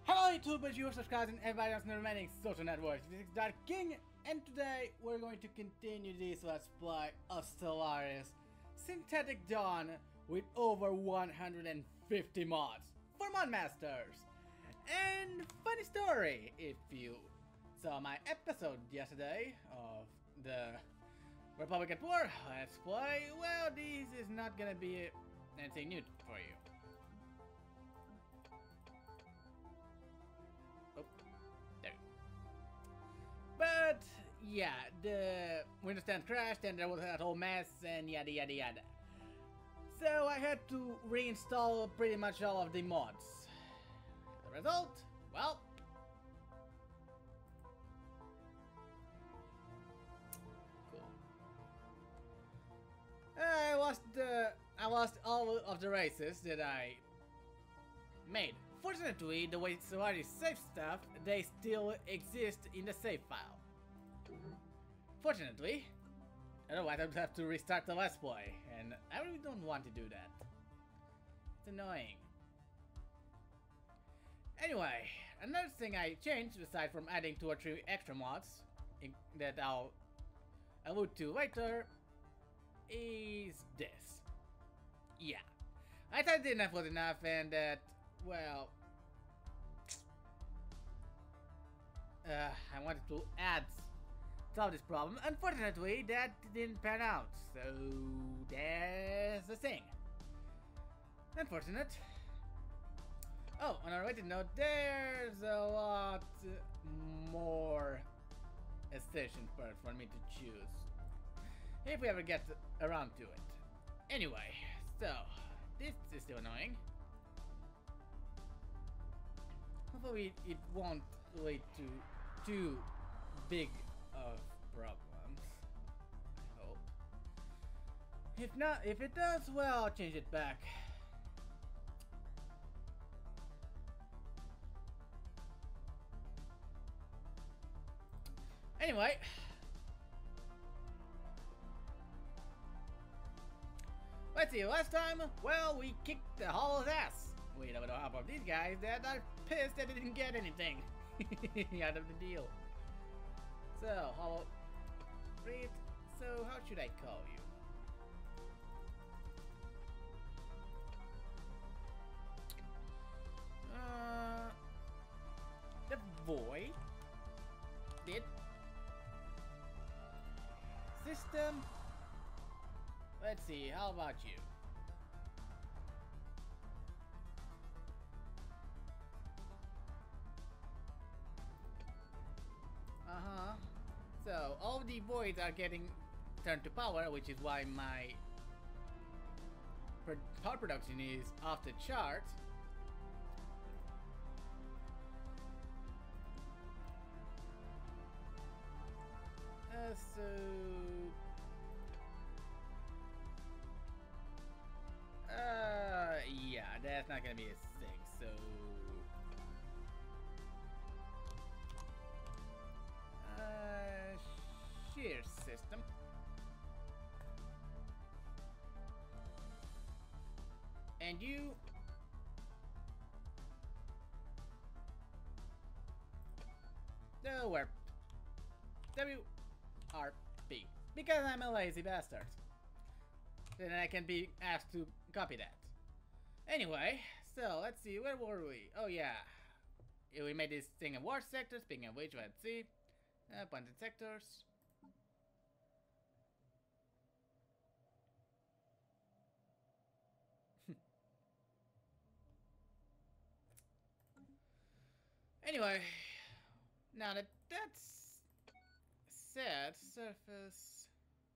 Hello YouTubers, you are subscribing everybody else in the remaining social networks. This is Dark King, and today we're going to continue this Let's Play of Stellaris Synthetic Dawn with over 150 mods for mod masters. And funny story, if you saw my episode yesterday of the Republic at War Let's Play, well, this is not gonna be anything new for you. Oh, there you go. But yeah, the Windows 10 crashed and there was that whole mess and yada yada yada. So I had to reinstall pretty much all of the mods. The result? Well, cool. I lost all of the races that I made. Fortunately, the way Stellaris saves stuff, they still exist in the save file. Fortunately, otherwise I would have to restart the Let's Play, and I really don't want to do that. It's annoying. Anyway, another thing I changed, aside from adding 2 or 3 extra mods, that I'll allude to later, is this. Yeah, I thought enough was enough and that, well, I wanted to solve this problem. Unfortunately, that didn't pan out, so there's the thing. Unfortunate. Oh, on a related note, there's a lot more station parts for me to choose, if we ever get around to it. Anyway, so this is still annoying. Hopefully it won't lead to too big of problems. I hope. If not, if it does, well, I'll change it back. Anyway. Let's see, last time, well, we kicked the Hollow's ass. With a little help of these guys that are pissed that they didn't get anything out of the deal. So, Hollow, Reed, so how should I call you? The Void did system. Let's see, how about you? So all the voids are getting turned to power, which is why my power production is off the chart. Yeah, that's not gonna be a thing, so shear system. And you the WRP. WRP. Because I'm a lazy bastard. Then I can be asked to copy that. Anyway, so let's see, where were we? Oh yeah. We made this thing in war sector, speaking of which, let's see. Appointed sectors. Anyway, now that that's said, surface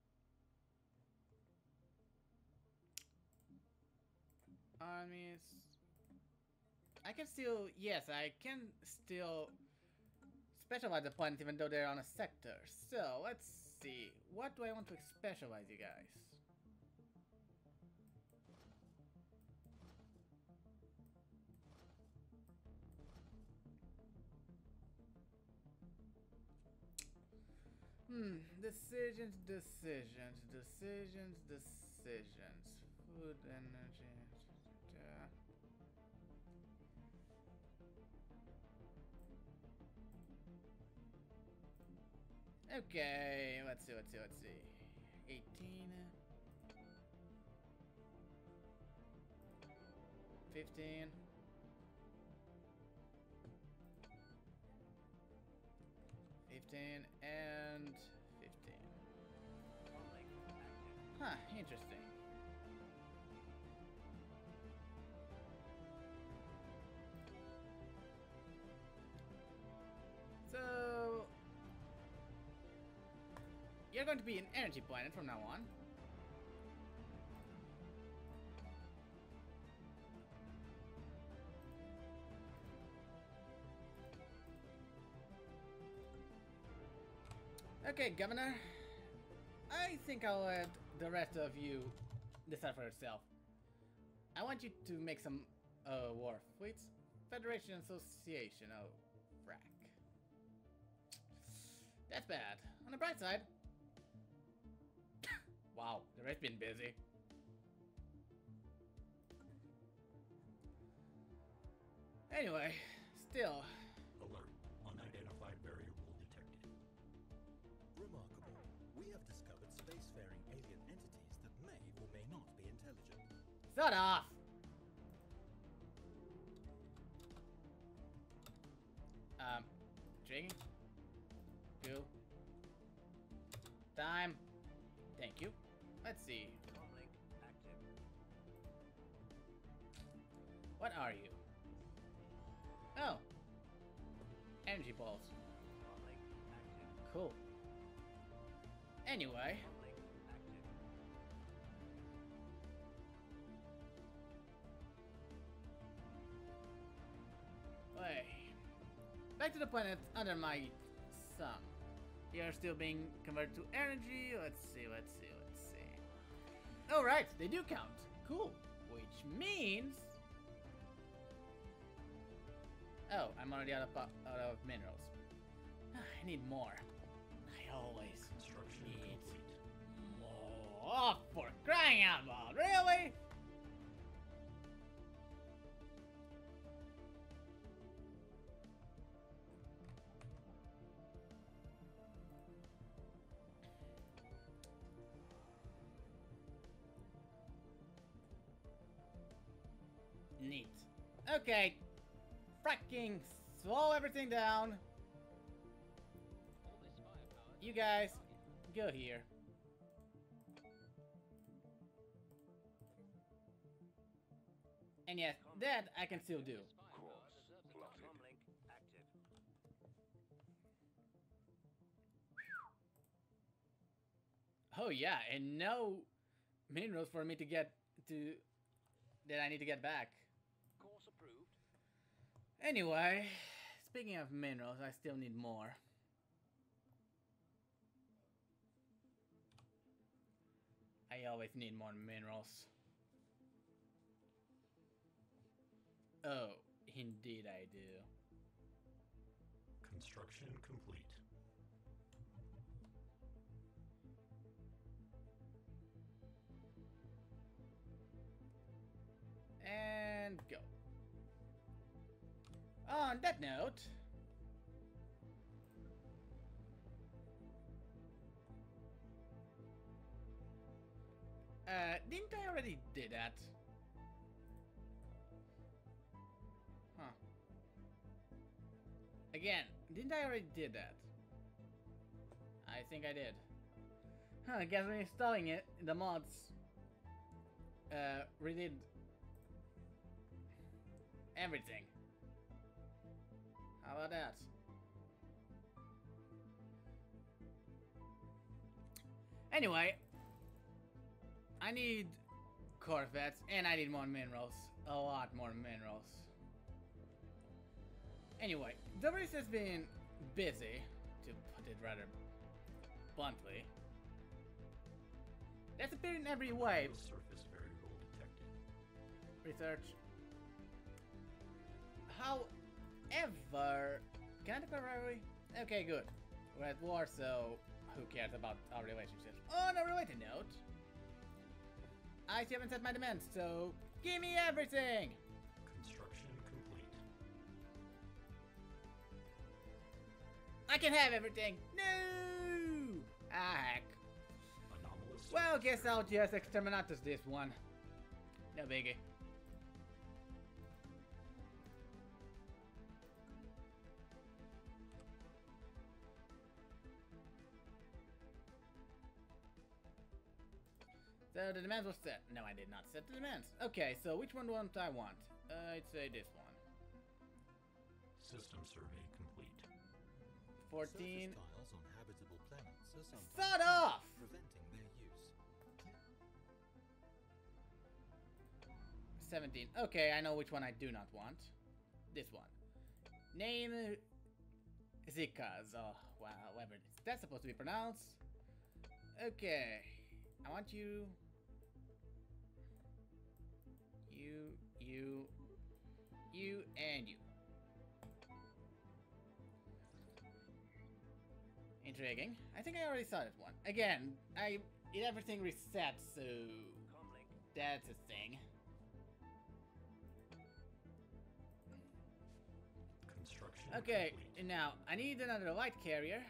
armies. I can still, yes, I can still specialize the points even though they're on a sector. So let's see, what do I want to specialize you guys? Decisions. Food, energy. Okay, let's see. 18. 15. 15 and 15. Huh, interesting. So you're going to be an energy planet from now on. Okay, Governor. I think I'll let the rest of you decide for yourself. I want you to make some war fleets. Federation Association. Oh, frack. That's bad. On the bright side. Wow, the rest been busy. Anyway, still. Alert. Unidentified variable detected. Remarkable. We have discovered spacefaring alien entities that may or may not be intelligent. Shut off! Drinking? Go. Time. Thank you. Let's see. What are you? Oh. Energy balls. Cool. Anyway. Wait. Back to the planet under my sun. You're still being converted to energy. Let's see. Alright, they do count. Cool. Which means... Oh, I'm already out of minerals. I need more. I always Construction need complete. more. Oh, for crying out loud. Really? Neat. Okay. Fracking slow everything down. You guys, go here. And yes, that I can still do. Oh yeah, and no minerals for me to get to that I need to get back. Course approved. Anyway, speaking of minerals, I still need more. I always need more minerals. Oh, indeed I do. Construction complete. And go. On that note, didn't I already did that? Huh. Again, didn't I already did that? I think I did. Huh, I guess when installing it, the mods redid everything. How about that? Anyway, I need Corvettes and I need more minerals. A lot more minerals. Anyway, the race has been busy, to put it rather bluntly. That's appeared in every way. Surface variable detected. Research. However, can I declare rivalry? Okay, good. We're at war, so who cares about our relationship? On a related note, I still haven't set my demands, so give me everything! Construction complete. I can have everything! No! Ah, heck. Anomalous Well, surface guess I'll variable. just exterminatus this one. No biggie. So the demands was set. No, I did not set the demands. Okay, so which one do I want? I'd say this one. System survey complete. 14. Surface tiles on habitable planets are sometimes Shut off! preventing their use. 17. Okay, I know which one I do not want. This one. Name Zikas. Oh, wow, whatever. That's supposed to be pronounced. Okay. I want you. You, and you. Intriguing. I think I already saw this one. Again, everything resets, so that's a thing. Construction Okay, complete. now I need another light carrier.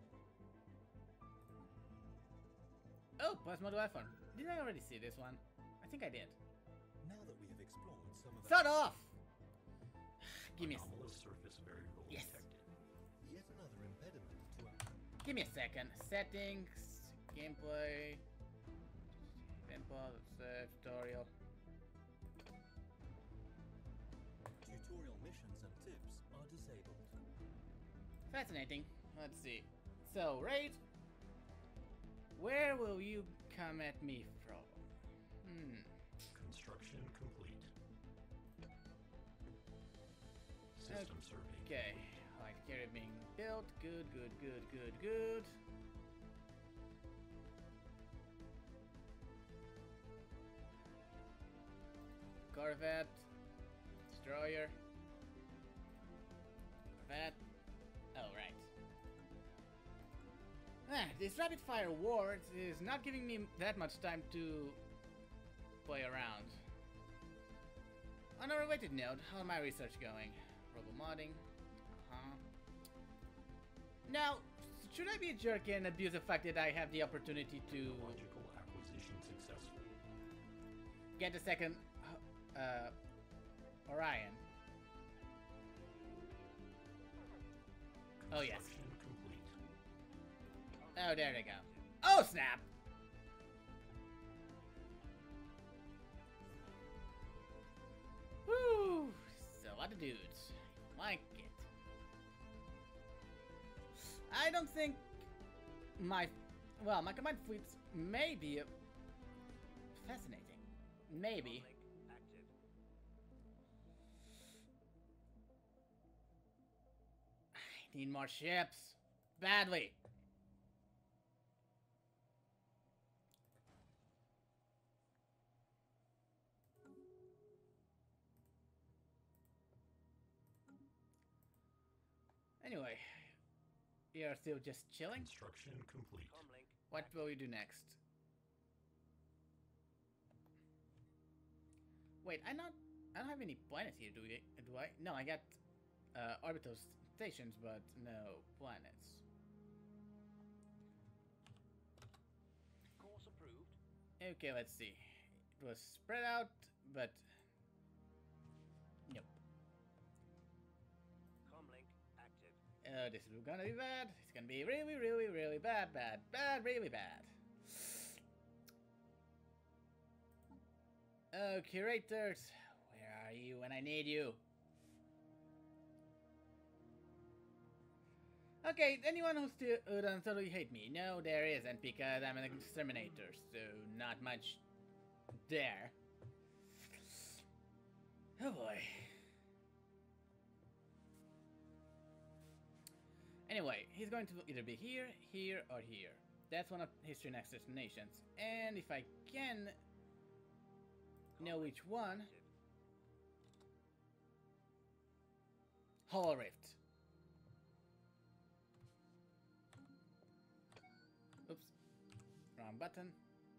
Oh, plasma weapon. Did I already see this one? I think I did. Now that we have explored some of Shut off! Give me a, Anomalous surface variable Yes. detected. yet another impediment to our give me a second. Settings, gameplay, simple, tutorial. tutorial missions and tips are disabled. Fascinating. Let's see. So, Raid, where will you come at me from? Construction complete. System survey. Okay. Light carrier being built. Good, good, good, good, good. Corvette. Destroyer. Corvette. Oh, right. This rapid fire wars is not giving me that much time to play around. On a related note, how my research going? Robomodding. Now, should I be a jerk and abuse the fact that I have the opportunity to Logical acquisition successful. get a second Orion? Oh, yes. Construction complete. Oh, there they go. Oh, snap! Woo! So, a lot of dudes. Like it. I don't think my combined fleets may be fascinating. Maybe. I need more ships. Badly. Anyway, you're still just chilling? Construction complete. What will you do next? Wait, I don't have any planets here, do I? No, I got orbital stations, but no planets. Course approved. Okay, let's see. It was spread out, but nope. Comlink active. This is gonna be bad. It's gonna be really, really, really bad, bad, bad, really bad. Oh, curators, where are you when I need you? Okay, anyone who doesn't totally hate me? No, there isn't, because I'm an exterminator, so not much there. Oh boy. Anyway, he's going to either be here, here, or here. That's one of History Next destinations. And if I can know which one... Hollow Rift. Oops. Wrong button.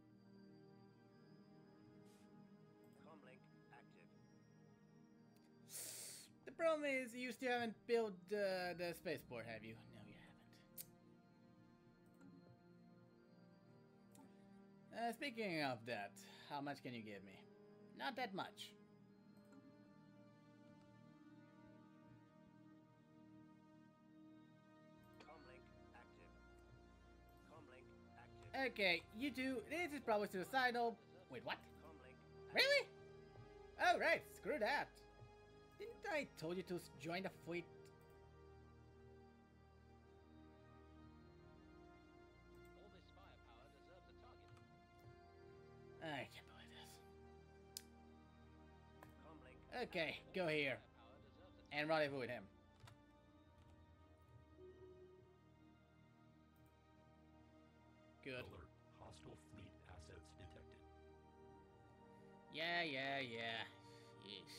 Comlink active. The problem is you still haven't built the spaceport, have you? No, you haven't. Speaking of that, how much can you give me? Not that much. Comlink active. Comlink active. Okay, you two, this is probably suicidal. Wait, what? Comlink Really? Oh, right, screw that. Didn't I told you to join the fleet? All this firepower deserves a target. I can't believe this. Comlink Okay, go here Firepower deserves a and rendezvous with him. Good. Alert. Hostile fleet assets detected. Yeah. Yeesh.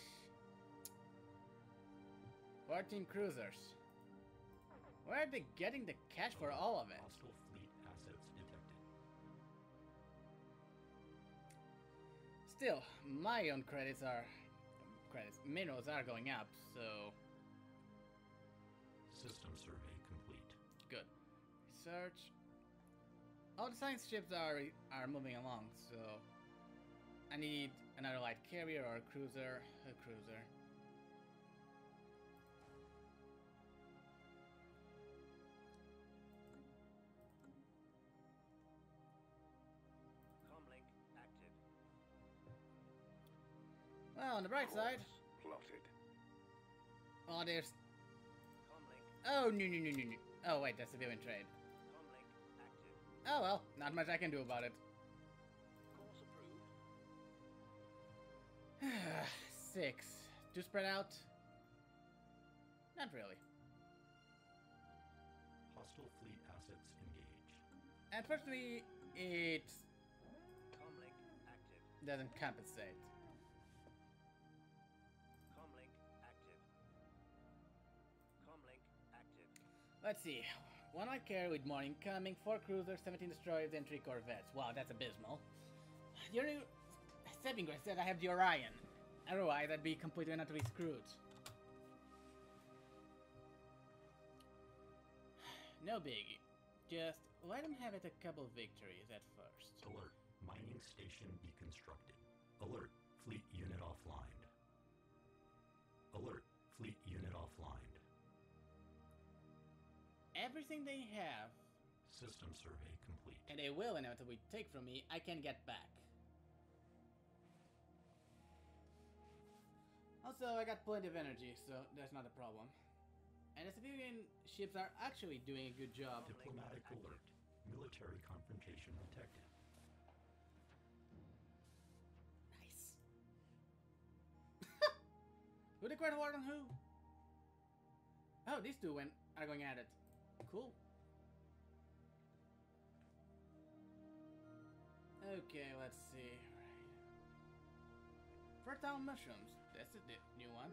14 cruisers. Where are they getting the cash for all of it? Hostile fleet assets detected. Still, my own minerals are going up, so System survey complete. good. Research. All the science ships are moving along, so I need another light carrier or a cruiser. A cruiser. Comlink active. Well, on the bright side, Plotted. oh, there's. Comlink. Oh, no. Oh, wait, that's civilian trade. Comlink active. Oh, well, not much I can do about it. course approved. 6. To spread out? Not really. Hostile fleet assets engaged. Unfortunately, it Comlink active. doesn't compensate. Comlink active. Comlink active. Let's see. 1 light carrier with more incoming, 4 cruisers, 17 destroyers, and 3 corvettes. Wow, that's abysmal. Your new stepping grade said I have the Orion. Otherwise, I'd be completely and utterly screwed. No biggie. Just let him have it a couple victories at first. Alert. Mining station deconstructed. Alert. Fleet unit offline. Alert. Fleet unit offline. Everything they have, System survey complete. and they will inevitably take from me, I can get back. Also, I got plenty of energy, so that's not a problem. And the civilian ships are actually doing a good job. Diplomatic alert. Military confrontation detected. Nice. Who declared war on who? Oh, these two are going at it. Cool. Okay, let's see. Fertile mushrooms. That's a new one.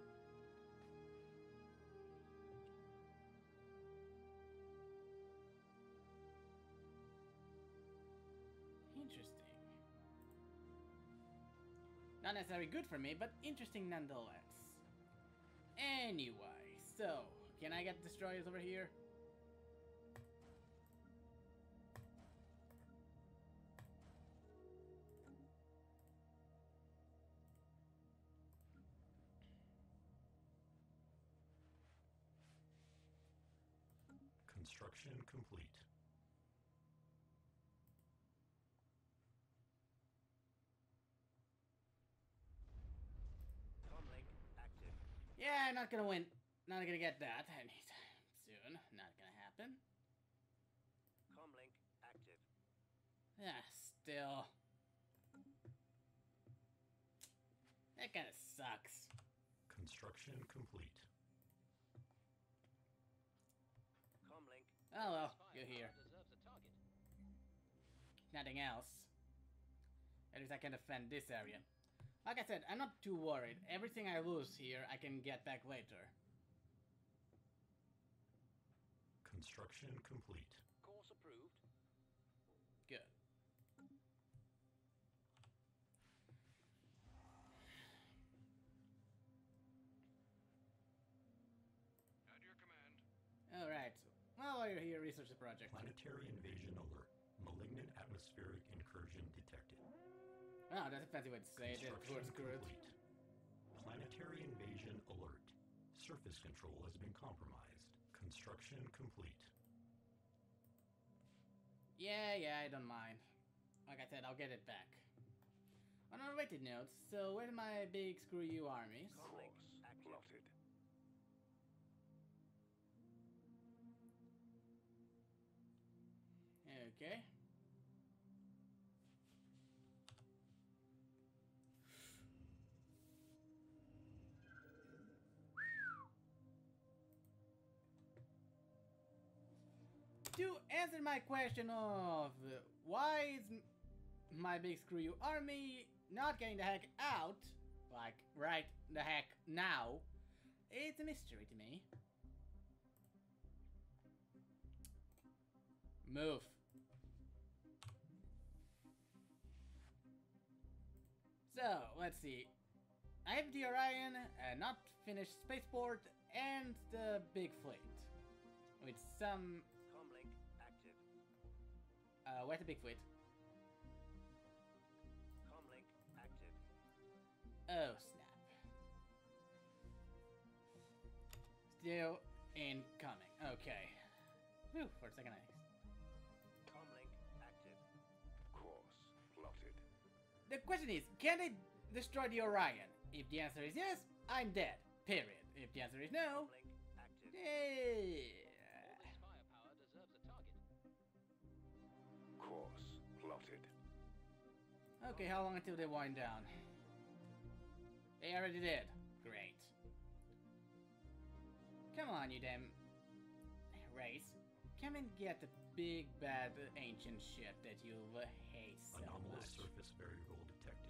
Interesting. Not necessarily good for me, but interesting nonetheless. Anyway, so, can I get destroyers over here? Construction complete. Comlink active. Yeah, not gonna win. Not gonna get that anytime soon. Not gonna happen. Comlink active. Yeah, still. That kinda sucks. Construction complete. Comlink. Oh well, This you're here. firepower deserves a target. Nothing else. At least I can defend this area. Like I said, I'm not too worried. Everything I lose here, I can get back later. Construction complete. Course approved. Good. At your command. Alright. Well, while you're here, research the project. Planetary invasion alert. Malignant atmospheric incursion detected. Oh, that's a fancy way to say it. Construction Towards good. complete. Planetary invasion alert. Surface control has been compromised. Construction complete. Yeah, I don't mind. Like I said, I'll get it back. On unrated notes, so where's my big screw you armies? Comlink active. Plotted. Okay. To answer my question of why is my big screw you army not getting the heck out, like right the heck now, it's a mystery to me. Move. So, let's see. I have the Orion, not finished spaceport, and the big fleet. With some... Comlink active. where's the big fleet? Comlink active. Oh, snap. Still incoming. Okay. Whew, for a second I... Comlink active. Course plotted. The question is, can they destroy the Orion? If the answer is yes, I'm dead. Period. If the answer is no, Comlink active. All this firepower deserves a target. Course plotted. okay, how long until they wind down? They already did. Great. Come on, you damn race. Come and get the big bad ancient shit that you hate so Anomalous much. surface variable detected.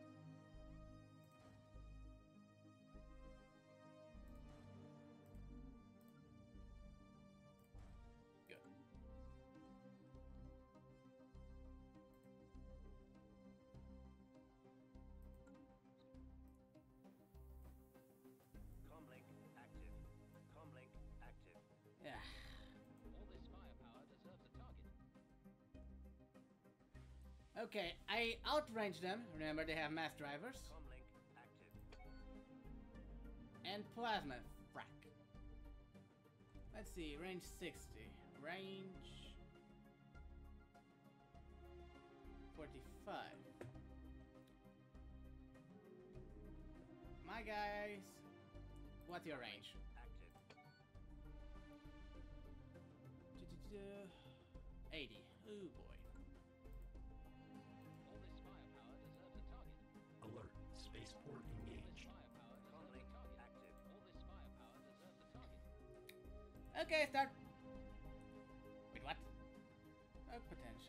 Good. Comlink active. Comlink active. Yeah. All this firepower deserves a target. Okay, I outranged them. Remember, they have mass drivers. Comlink active. And plasma frac. Let's see, range 60. Range 45. My guys, what's your range? Active. 80. Oh boy. All this firepower deserves a target. Alert. Spaceport All this engaged. firepower deserves Comlink a target. active. All this firepower deserves a target. Okay, start. Wait, what? Oh, potential.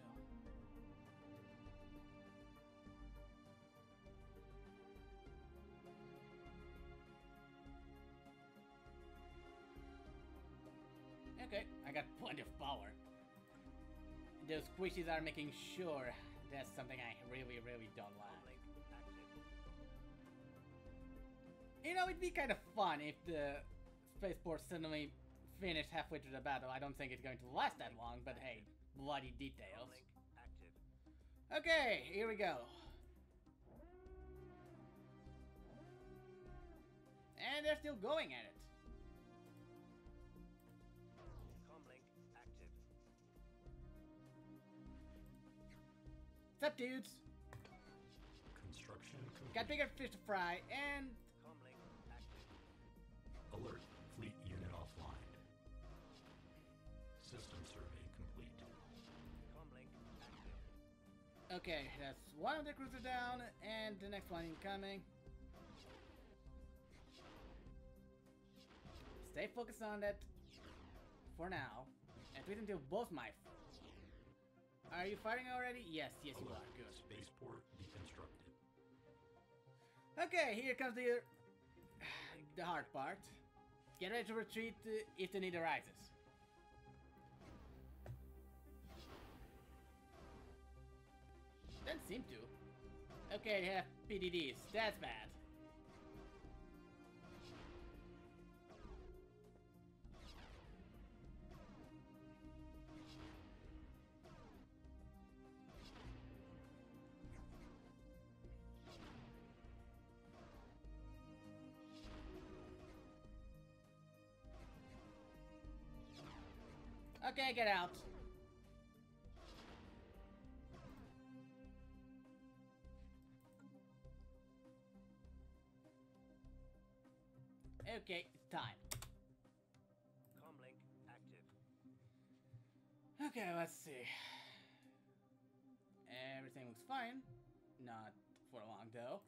Okay, I got plenty of power. Those squishies are making sure that's something I really, really don't like. Comlink active. You know, it'd be kind of fun if the spaceport suddenly finished halfway through the battle. I don't think it's going to last that long, but hey, bloody details. Comlink active. Okay, here we go. And they're still going at it. Comlink active. What's up, dudes? Construction complete. Got bigger fish to fry, and Comlink active. Alert. Fleet unit offline. System survey complete. Comlink active. okay, that's one of the cruisers down, and the next one incoming. Stay focused on that for now, and wait until both my. Are you fighting already? Yes, you Alert. are. Good. Spaceport deconstructed. Okay, here comes the hard part. Get ready to retreat if the need arises. Doesn't seem to. Okay, they have PDDs. That's bad. Okay, get out. Okay, it's time. Comlink active. Okay, let's see. Everything looks fine. Not for long though.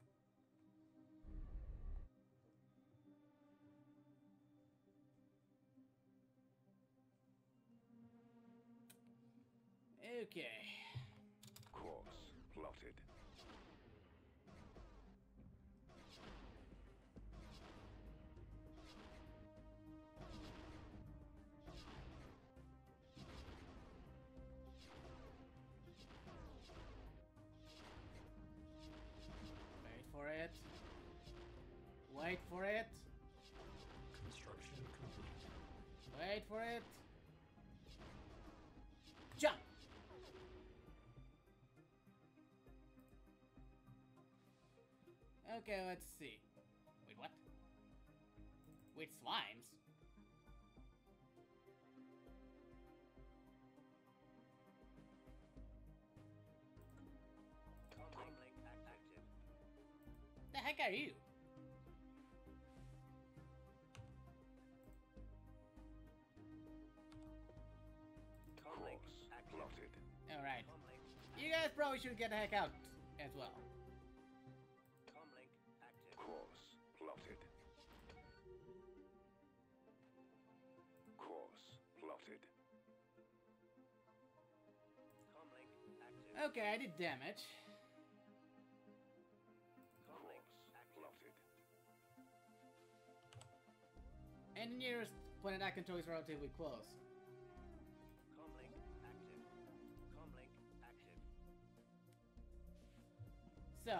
Okay. Course plotted. Wait for it. Wait for it. Construction complete. Wait for it. Jump! Okay, let's see. Wait, what? With slimes? Comlink active. The heck are you? Comlink Course active. plotted. Alright. Comlink. You guys probably should get the heck out as well. Comlink active. Course plotted. Course plotted. Comlink active. Okay, I did damage. Comlink Course active. plotted. And the nearest planet I control is relatively close. Comlink active. Comlink active. So,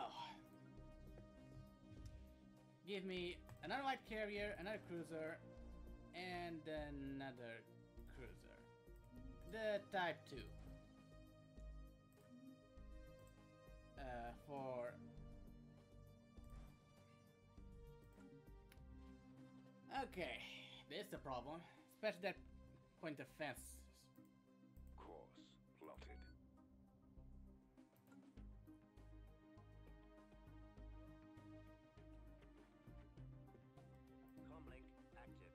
give me another light carrier, another cruiser, and another cruiser. The Type 2. For... Okay, this is a problem. Especially that point of fence. Course plotted. Comlink active.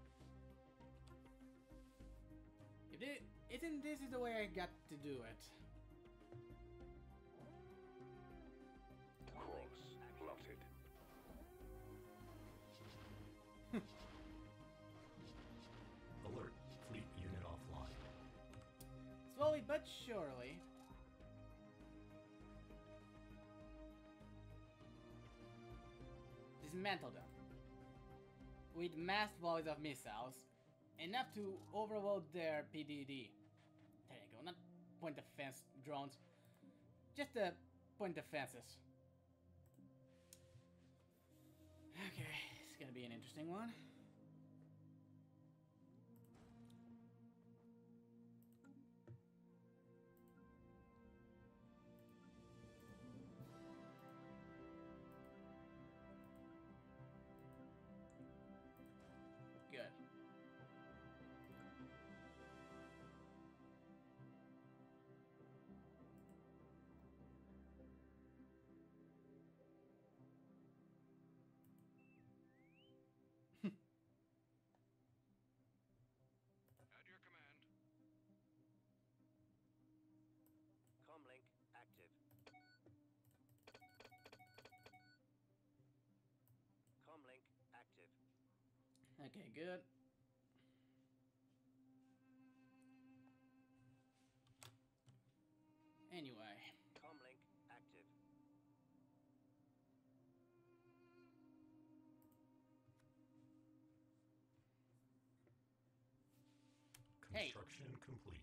Isn't this the way I got to do it? Course plotted. Alert. Fleet unit offline. Slowly but surely. Dismantle them. With massed volleys of missiles, enough to overload their PDD. There you go, not point of fence drones, just the point of fences. Okay, it's gonna be an interesting one. Good. At your command. Comlink active. Comlink active. Okay, good. Anyway, Comlink active. Hey. Construction complete.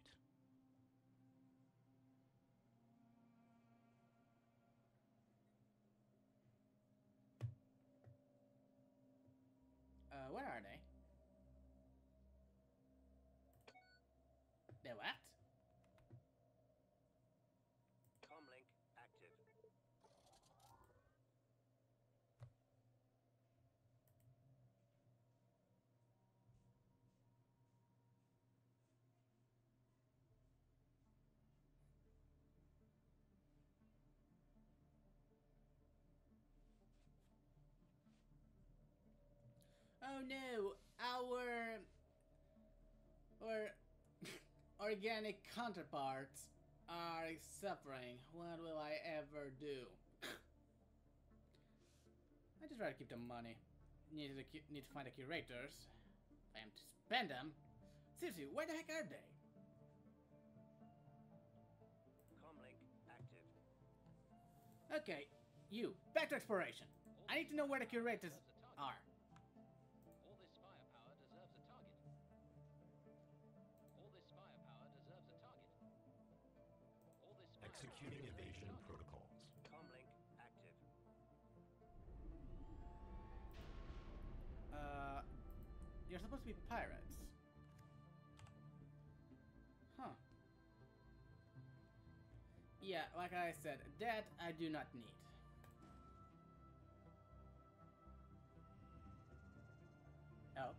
where are they? They what? Comlink active. Oh no, our organic counterparts are suffering. What will I ever do? I just rather keep the money. Need to find the curators. If I am to spend them. Seriously, where the heck are they? Comlink active. Okay, you, back to exploration. I need to know where the curators are. All this firepower deserves a target. All this firepower deserves a target. All this firepower Executing deserves a evasion target. protocols. Comlink active. You're supposed to be pirates. Huh. Yeah, like I said, that I do not need. Oh.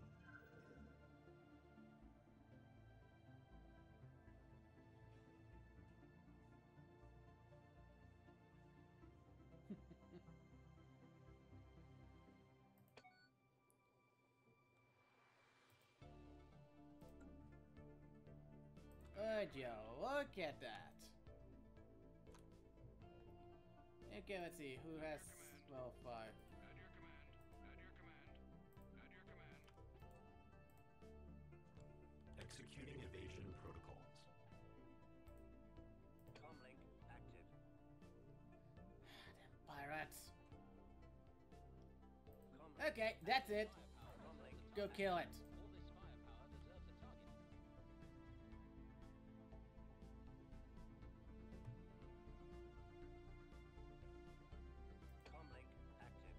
Oh, Joe, look at that. Okay, let's see. Who has level 5? At your command. At your command. At your command. Executing evasion protocols. Comlink active. Pirates. Comlink Okay, that's it. Comlink Go kill it. All this firepower deserves a target. Comlink active.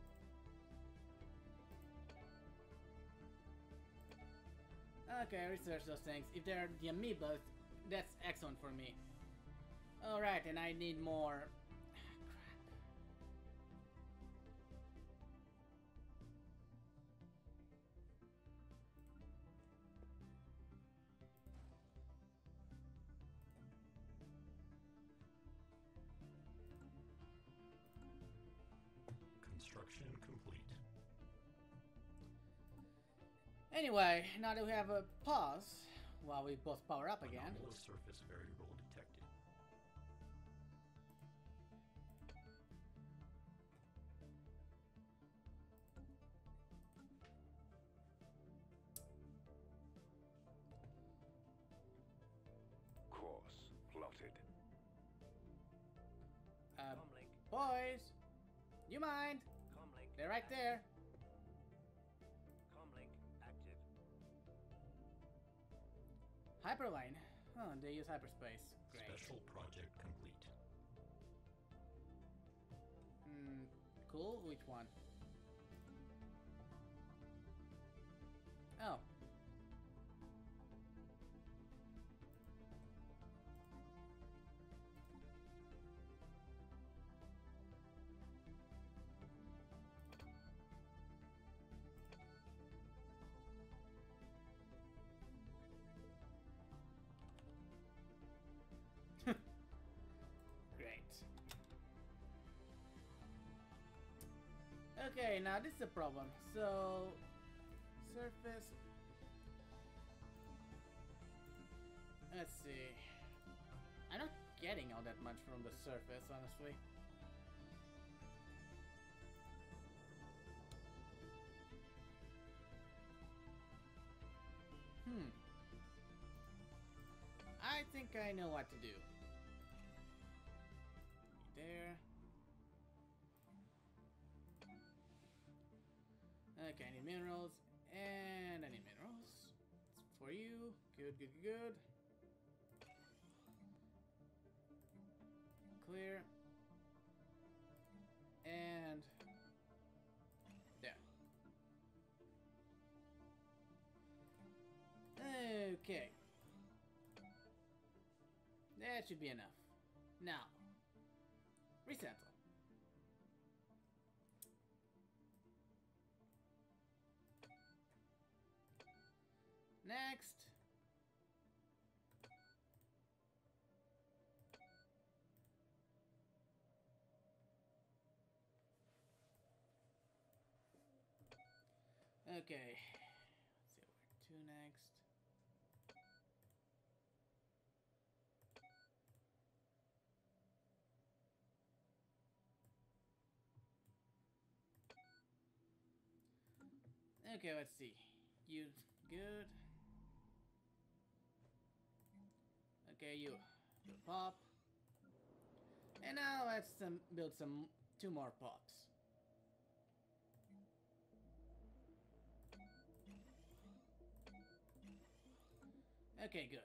Okay, research those things. If they're the amiibos, that's excellent for me. Alright, and I need more. Crap. Construction complete. Anyway, now that we have a pause while we both power up again. Anomalous surface variable detected. Course plotted. Comlink. Boys, you mind? Comlink. They're right there. Comlink active. Hyperline. Oh, they use hyperspace. Great. Special project complete. Hmm, cool. Which one? Oh. Great. Okay, now this is a problem. So, surface. Let's see. I'm not getting all that much from the surface, honestly. I think I know what to do. There. Okay, I need minerals, and I need minerals. It's for you. Good, good, good. Clear. And there. Okay. That should be enough. Now, resettle. Next. Okay. Let's see where to next. Okay, let's see. You good? Okay, you pop. And now let's build two more pops. Okay, good.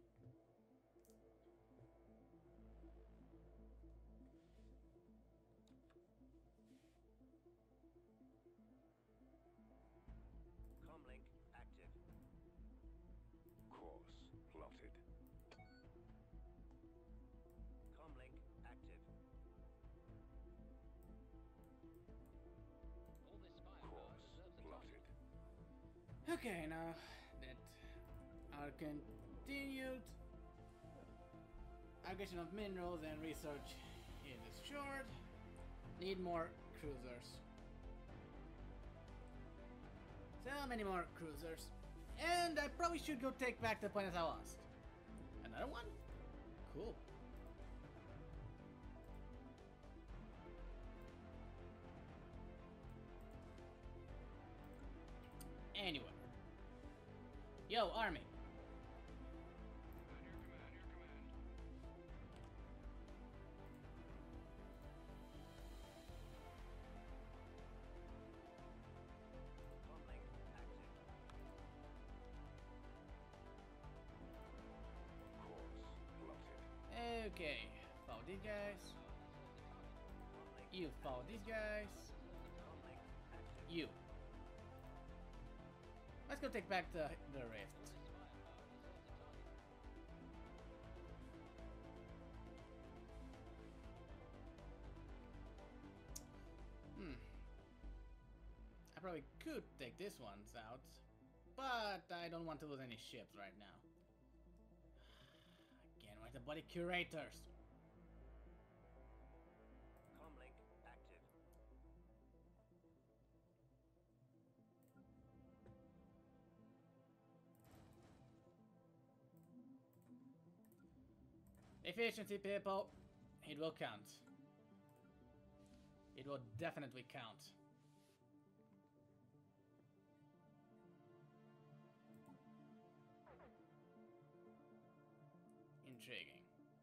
Comlink active. Course plotted. Comlink active. All this firepower Course deserves a plotted. target. Okay, now that our continued aggregation of minerals and research is assured, need more cruisers. So many more cruisers. And I probably should go take back the planets I lost. Another one? Cool. Anyway. Yo, army. At your command, your command. Comlink active. Course plotted. Okay. Follow these guys. Comlink. You follow these guys. Comlink active. You. Let's go take back the rift. I probably could take this ones out, but I don't want to lose any ships right now. Again, where's the bloody curators? Comlink active. Efficiency, people. It will count. It will definitely count. Intriguing.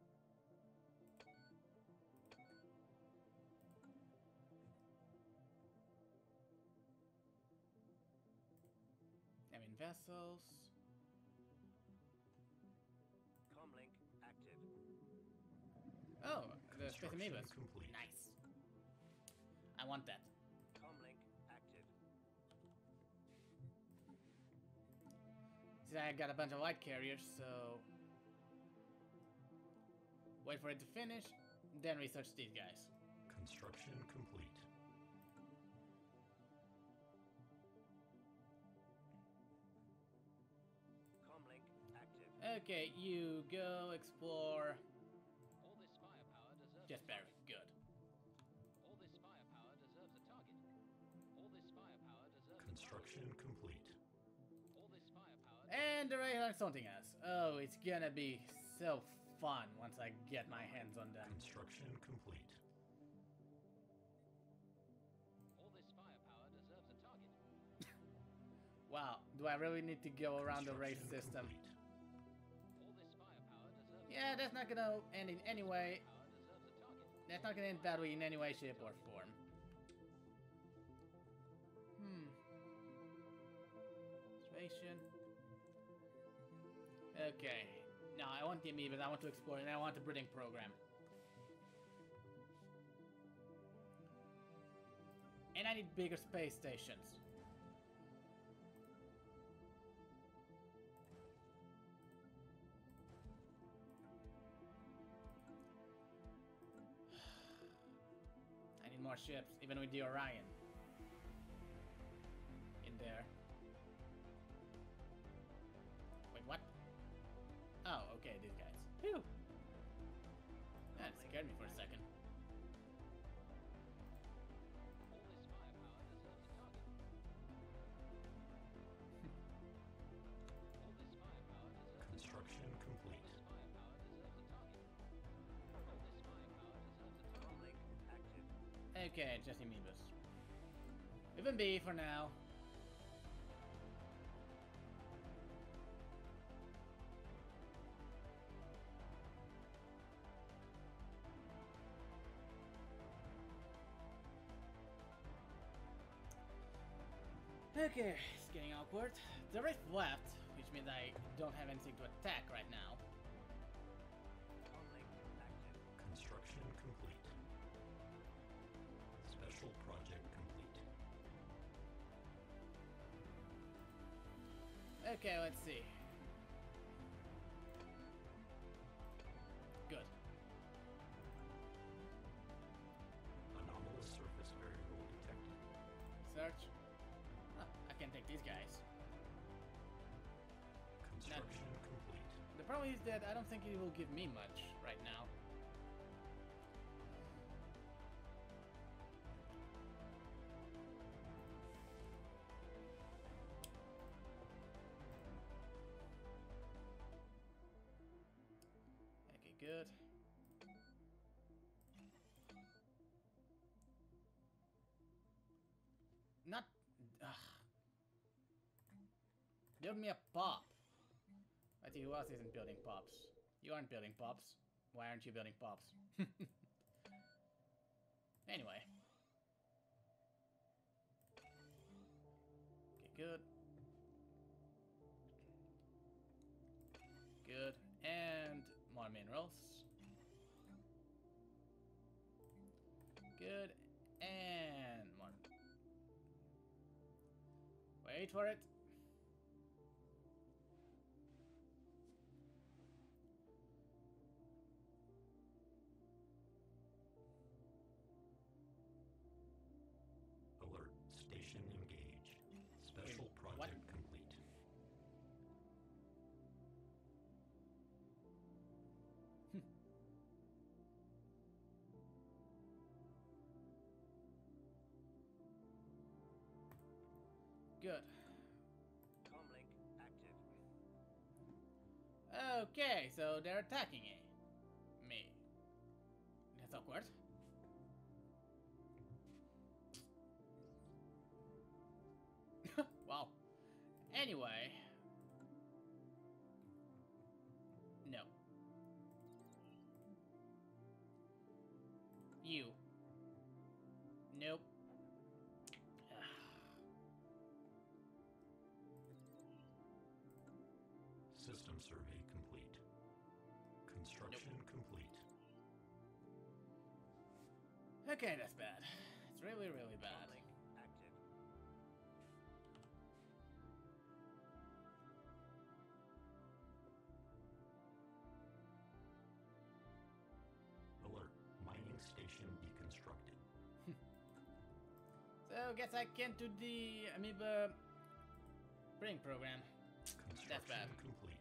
I mean, vessels. Comlink active. Oh, the Space Construction Amoebas. complete. Nice. I want that. Comlink active. See, I got a bunch of light carriers, so wait for it to finish, then research these guys. Construction complete. Comlink active. Okay, you go explore. All this firepower deserves Just a barely. target. Good. All this firepower deserves a target. All this firepower deserves Construction complete. a target. All this firepower And the radar something else. Oh, it's gonna be so fun once I get my hands on them. Construction complete. all this firepower deserves a target. Wow, do I really need to go around the race Construction system? complete. All this firepower deserves Yeah, that's not gonna end in any way. firepower deserves a target. That's not gonna end badly in any way, shape, or form. Station. Okay. Now I want the amoebas, I want to explore, and I want the breeding program. And I need bigger space stations. I need more ships, even with the Orion in there. Wait, what? Oh, okay, these guys. Phew! That scared me for a second. All this firepower deserves a target. Okay, just amoebas. Even B for now. Okay, it's getting awkward. The rift left, which means I don't have anything to attack right now. Comlink active. Construction complete. Special project complete. Okay, let's see. Good. Anomalous surface variable detected. Search. Huh, I can take these guys. Construction complete. The problem is that I don't think it will give me much right now. Okay, good. Not... Ugh. Build me a pop. I see who else isn't building pops. You aren't building pops. Why aren't you building pops? Anyway. Okay, good. Good. And more minerals. Good. And more. Wait for it. Alert. Station engaged. Special What? project complete. Good. Comlink active. Okay, so they're attacking me. That's awkward. Wow. Anyway. No. You. Nope. System survey complete. Construction complete. Okay, that's bad. It's really, really bad. Comlink active. Alert. Mining station deconstructed. So, guess I can't do the amoeba brain program. Construction bad. complete.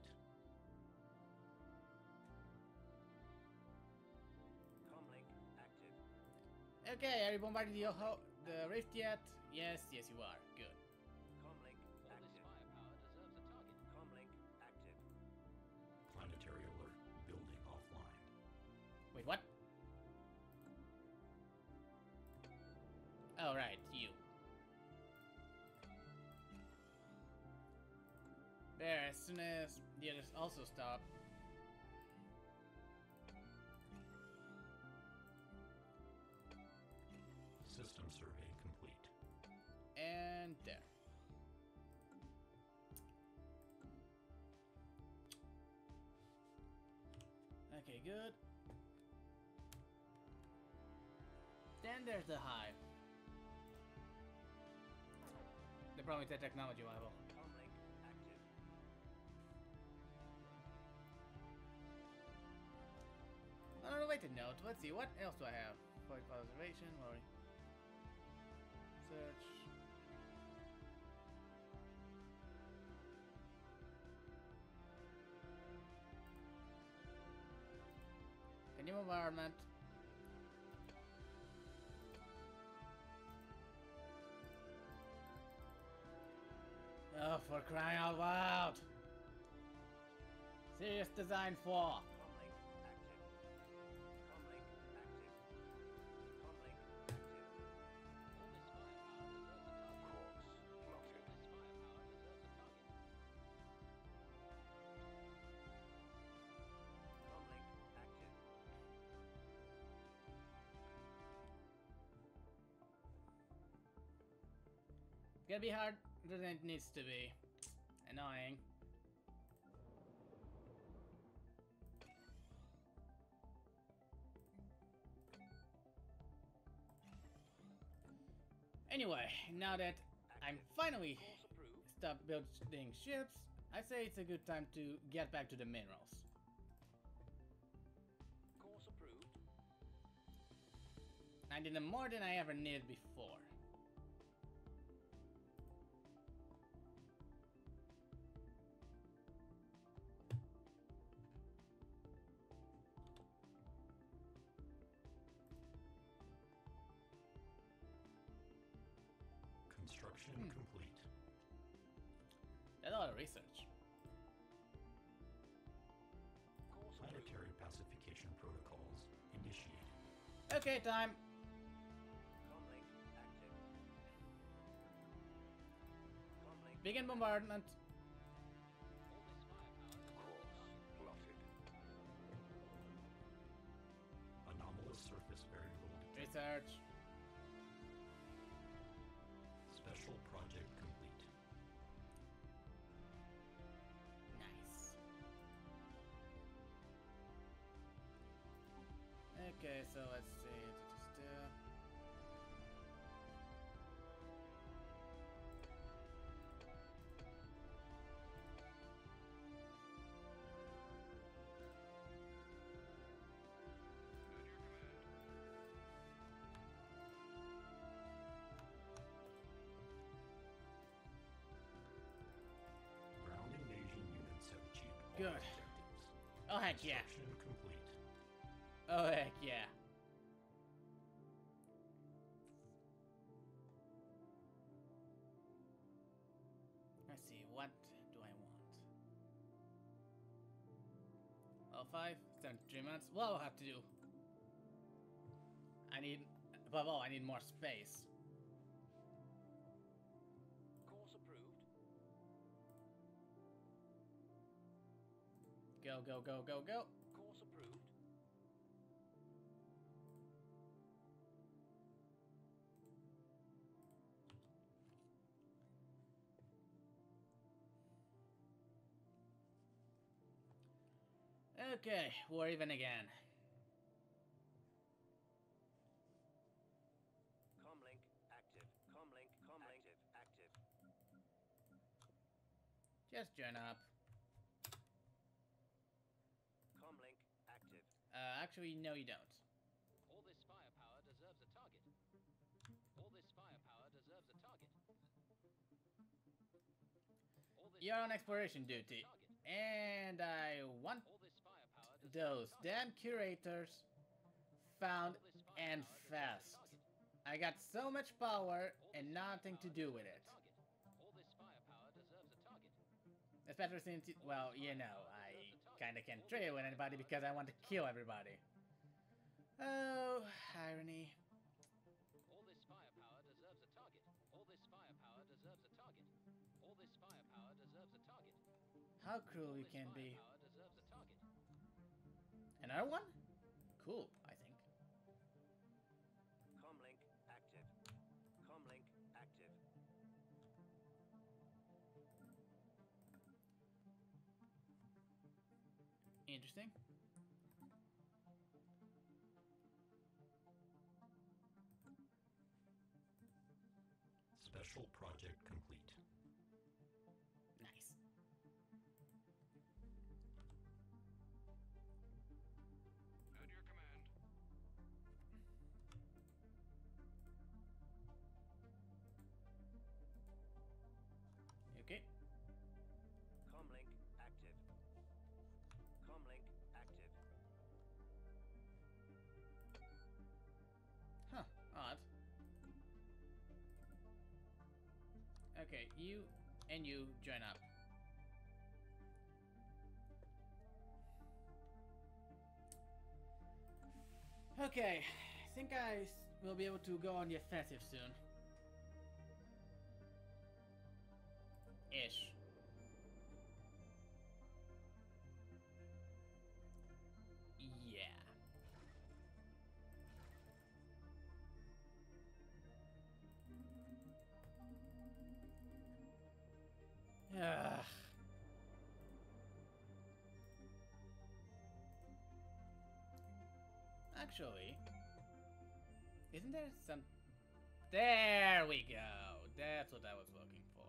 Comlink active. Okay, are you bombarding the rift yet? Yes, yes you are. Good. Comlink All this active. firepower deserves a target. Comlink active. Planetary alert. Building offline. Wait, what? Oh, right, you. There, as soon as the others also stop. System survey complete. And there. Okay, good. Then there's the hive. The problem is the technology level. Comlink active. On a related note, let's see, what else do I have? Void observation, Lori. Search. A new environment. Oh, for crying out loud! Serious design flaw. Comlink active. Comlink active. Comlink active. Gonna be harder than it needs to be. Annoying. Anyway, now that I'm finally Course approved. stopped building ships, I say it's a good time to get back to the minerals. Course approved. I did more than I ever needed before. Construction complete. That's a lot of research. Course approved. Planetary pacification protocols initiated. Okay, time. Comlink active. Comlink. Begin bombardment. Course plotted. Anomalous surface variable detected. Research. Special project complete. Nice. Okay, so let's see. At your command. Ground invasion units have achieved all Good. objectives. Oh heck yeah. Construction complete. Oh heck yeah. Let's see, what do I want? Well, 73 months. What I'll have to do? I need, above all, I need more space. Course approved. Go, go, go, go, go. Course approved. Okay, we're even again. Comlink active. Comlink active. Just join up. Comlink active. Actually, no you don't. All this firepower deserves a target. All this firepower deserves a target. All this You're on firepower exploration deserves a duty. target. And I want All this firepower deserves those a target. damn curators found All this and firepower deserves fast. a target. I got so much power All and this nothing to firepower do with deserves it. a target. All this firepower deserves a target. Especially since, well, you know, I kinda can't trade with anybody because I want to kill everybody. Oh, irony. All this firepower deserves a target. All this firepower deserves a target. All this firepower deserves a target. How cruel All you this can be. firepower deserves a target. Another one? Cool, I think. Comlink active. Comlink active. Interesting. Special project complete. Nice. At your command. Okay. Comlink active. Comlink active. Huh, odd. Okay, you and you join up. Okay, I think I will be able to go on the offensive soon. Ish. Yeah. Ugh. Actually, isn't there some... There we go! That's what I was looking for.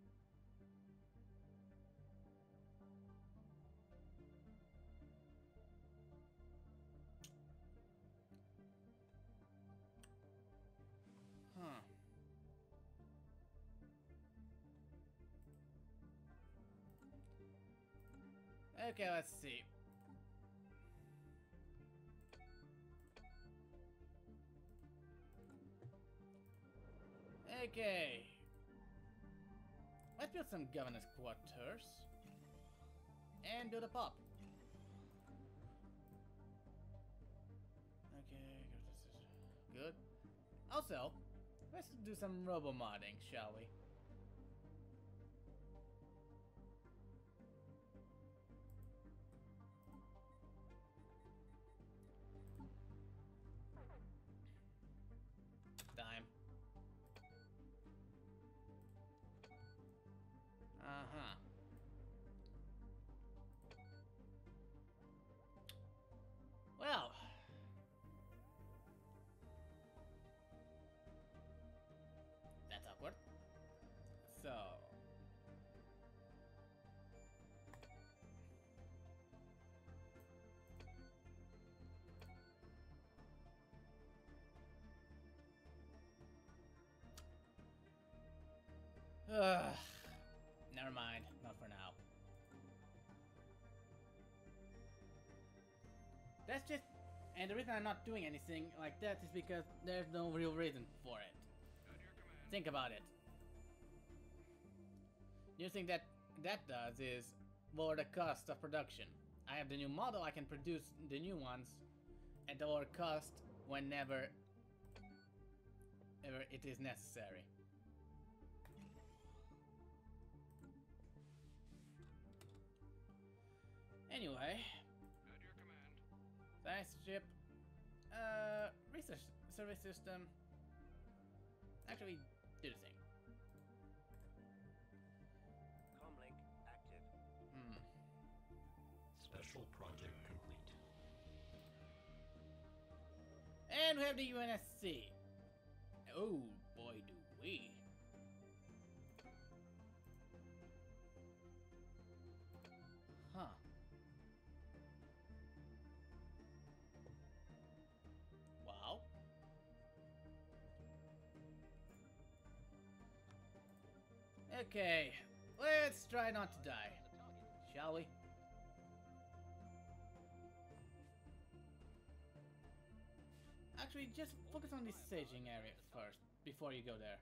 Huh. Okay, let's see. Okay. Let's build some governor's quarters. And do the pop. Okay, good. Also, let's do some robo modding, shall we? Time. Uh-huh. Well. That's awkward. So. Ugh. Never mind. Not for now. That's just... And the reason I'm not doing anything like that is because there's no real reason for it. At your command. Think about it. The new thing that does is lower the cost of production. I have the new model, I can produce the new ones at a lower cost whenever it is necessary. Anyway, At your command. science ship, research service system. Actually, do the thing. Comlink active. Special project complete. And we have the UNSC. Oh boy, do we. Huh. Wow. Okay, let's try not to die, shall we? Actually, just focus on this staging area first, before you go there.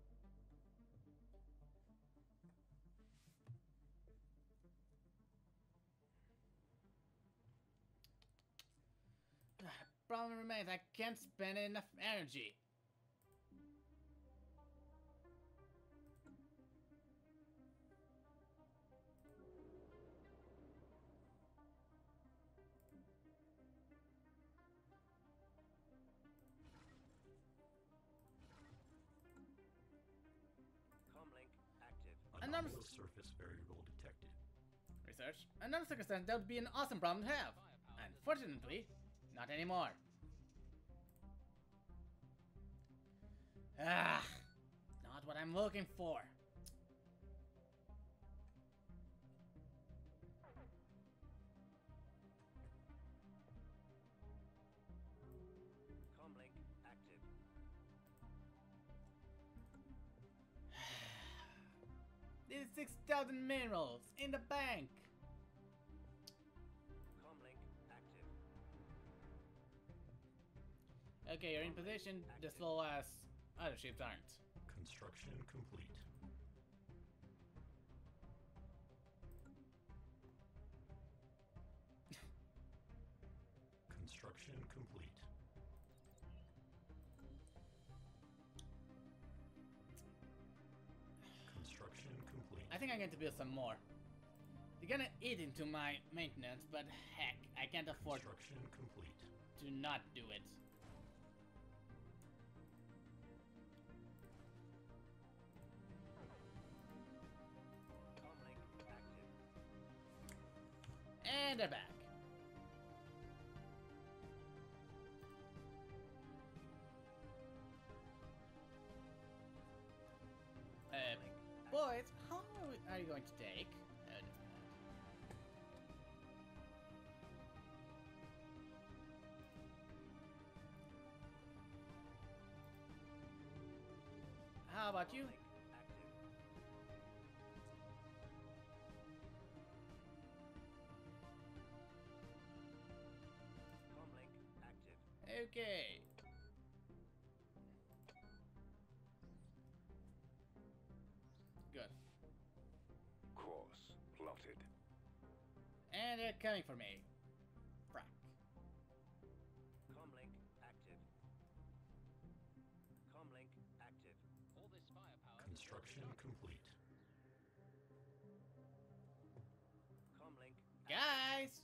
Problem remains, I can't spend enough energy. Comlink active. Another Anomalous surface variable detected. research. Another circumstance that would be an awesome problem to have. Unfortunately, not anymore. Ah, not what I'm looking for. Comlink active. These 6,000 minerals in the bank. Comlink active. Okay, you're in position as slow as other ships aren't. Construction complete. Construction complete. Construction complete. I think I'm going to build some more. They're gonna eat into my maintenance, but heck, I can't afford Construction complete. to not do it. Comlink And they're back. Boys, how long are you going to take? How about you? Comlink active. Okay. Good. Course plotted. And they're coming for me. Frack. Comlink active. Comlink active. All this firepower. Construction complete. Comlink Guys!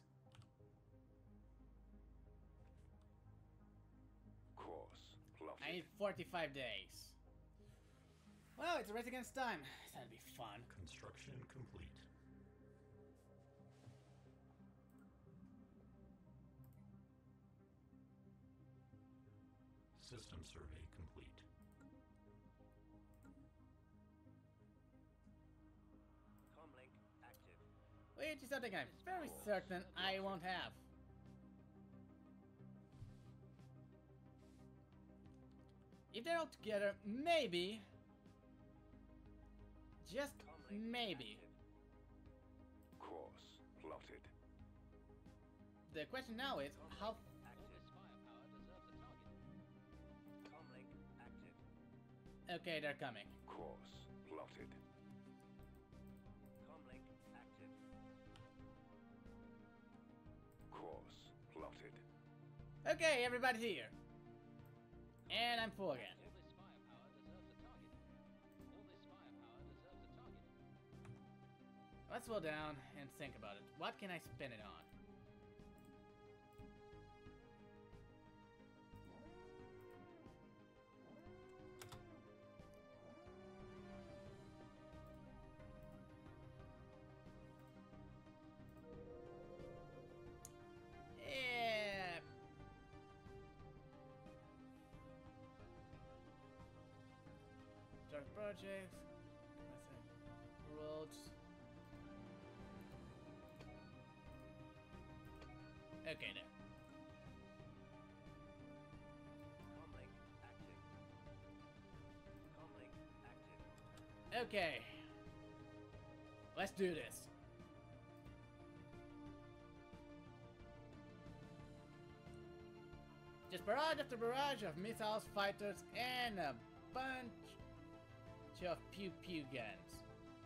Course plotted. I need 45 days. Well, it's a race against time. That'll be fun. Construction complete. System survey complete. Comlink active. Which is something I'm very certain I won't have. If they're all together, maybe. Just Comlink maybe. active. Course plotted. The question now is how. All this firepower deserves a target. Comlink active. Okay, they're coming. Course plotted. Comlink active. Course plotted. Okay, everybody's here. And I'm full again. All this firepower deserves a target. All this firepower deserves a target. Let's slow down and think about it. What can I spend it on? Yeah. Start projects. Roads. Okay, there. Comlink active. Comlink active. Okay. Let's do this. Just barrage after barrage of missiles, fighters, and a bunch of pew-pew guns.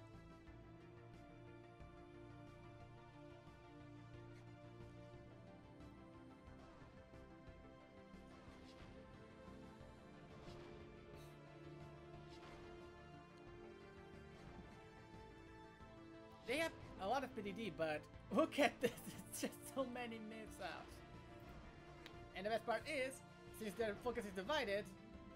They have a lot of PDD, but look at this, it's just so many missiles. And the best part is, since their focus is divided,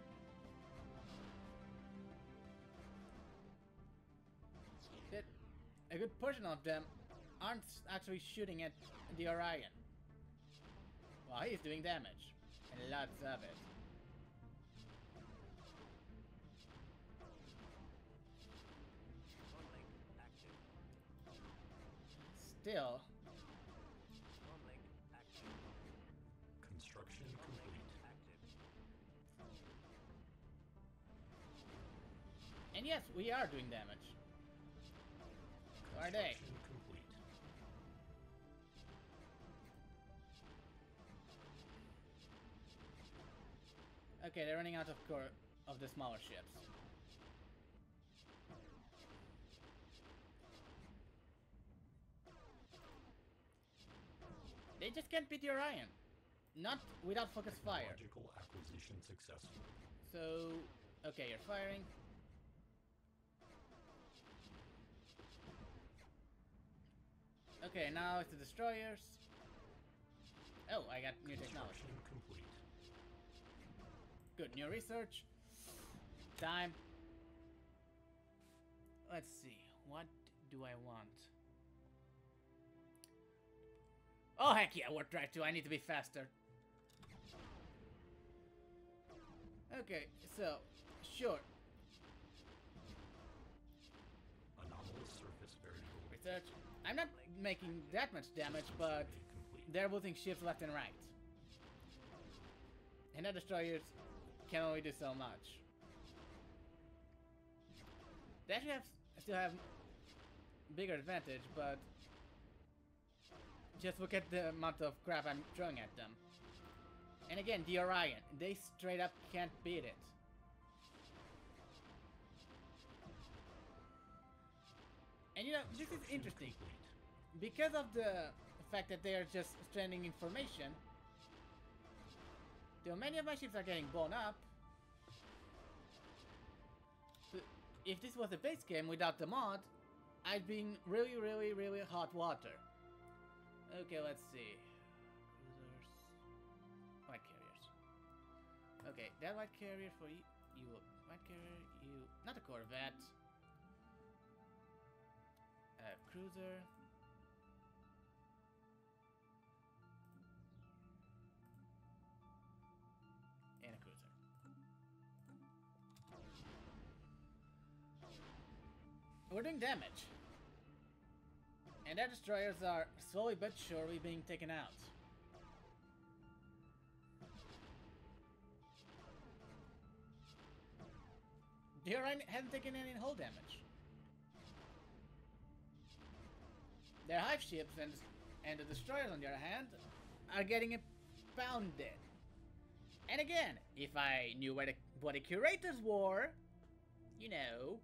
that a good portion of them aren't actually shooting at the Orion. Well, he's doing damage, and lots of it. Comlink active. Still, Comlink active. Construction complete. Comlink active. and yes, we are doing damage. So are they? Construction complete. Okay, they're running out of the smaller ships. They just can't beat the Orion. Not without focus fire. Technological acquisition successful. So, okay, you're firing. Okay, now it's the destroyers. Oh, I got new technology. Construction complete. Good, new research. Time. Let's see, what do I want? Oh heck yeah, Warp Drive 2, I need to be faster. Okay, so, sure. Anomalous surface variable. Research. I'm not making that much damage, but Complete. they're losing ships left and right. And the destroyers can only do so much. They actually still have bigger advantage, but just look at the amount of crap I'm throwing at them. And again, the Orion, they straight up can't beat it. And you know, this is Construction interesting. complete. Because of the fact that they are just stranding information, though many of my ships are getting blown up, if this was a base game without the mod, I'd be in really, really, really hot water. Okay, let's see. Cruisers. White carriers. Okay, that white carrier for you. White carrier, you. Not a Corvette. Cruiser. And a cruiser. We're doing damage. And our destroyers are slowly but surely being taken out. The Orion hasn't taken any hull damage. Their hive ships and the destroyers, on the other hand, are getting pounded. And again, if I knew what the curators were, you know,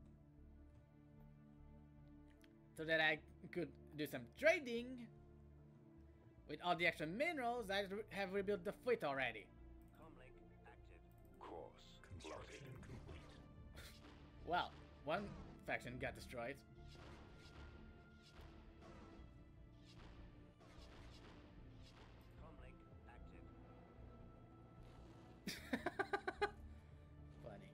so that I could do some trading with all the extra minerals, I have rebuilt the fleet already. Comlink active. Course Construction plotted. complete. Well, one faction got destroyed. Comlink active. Funny.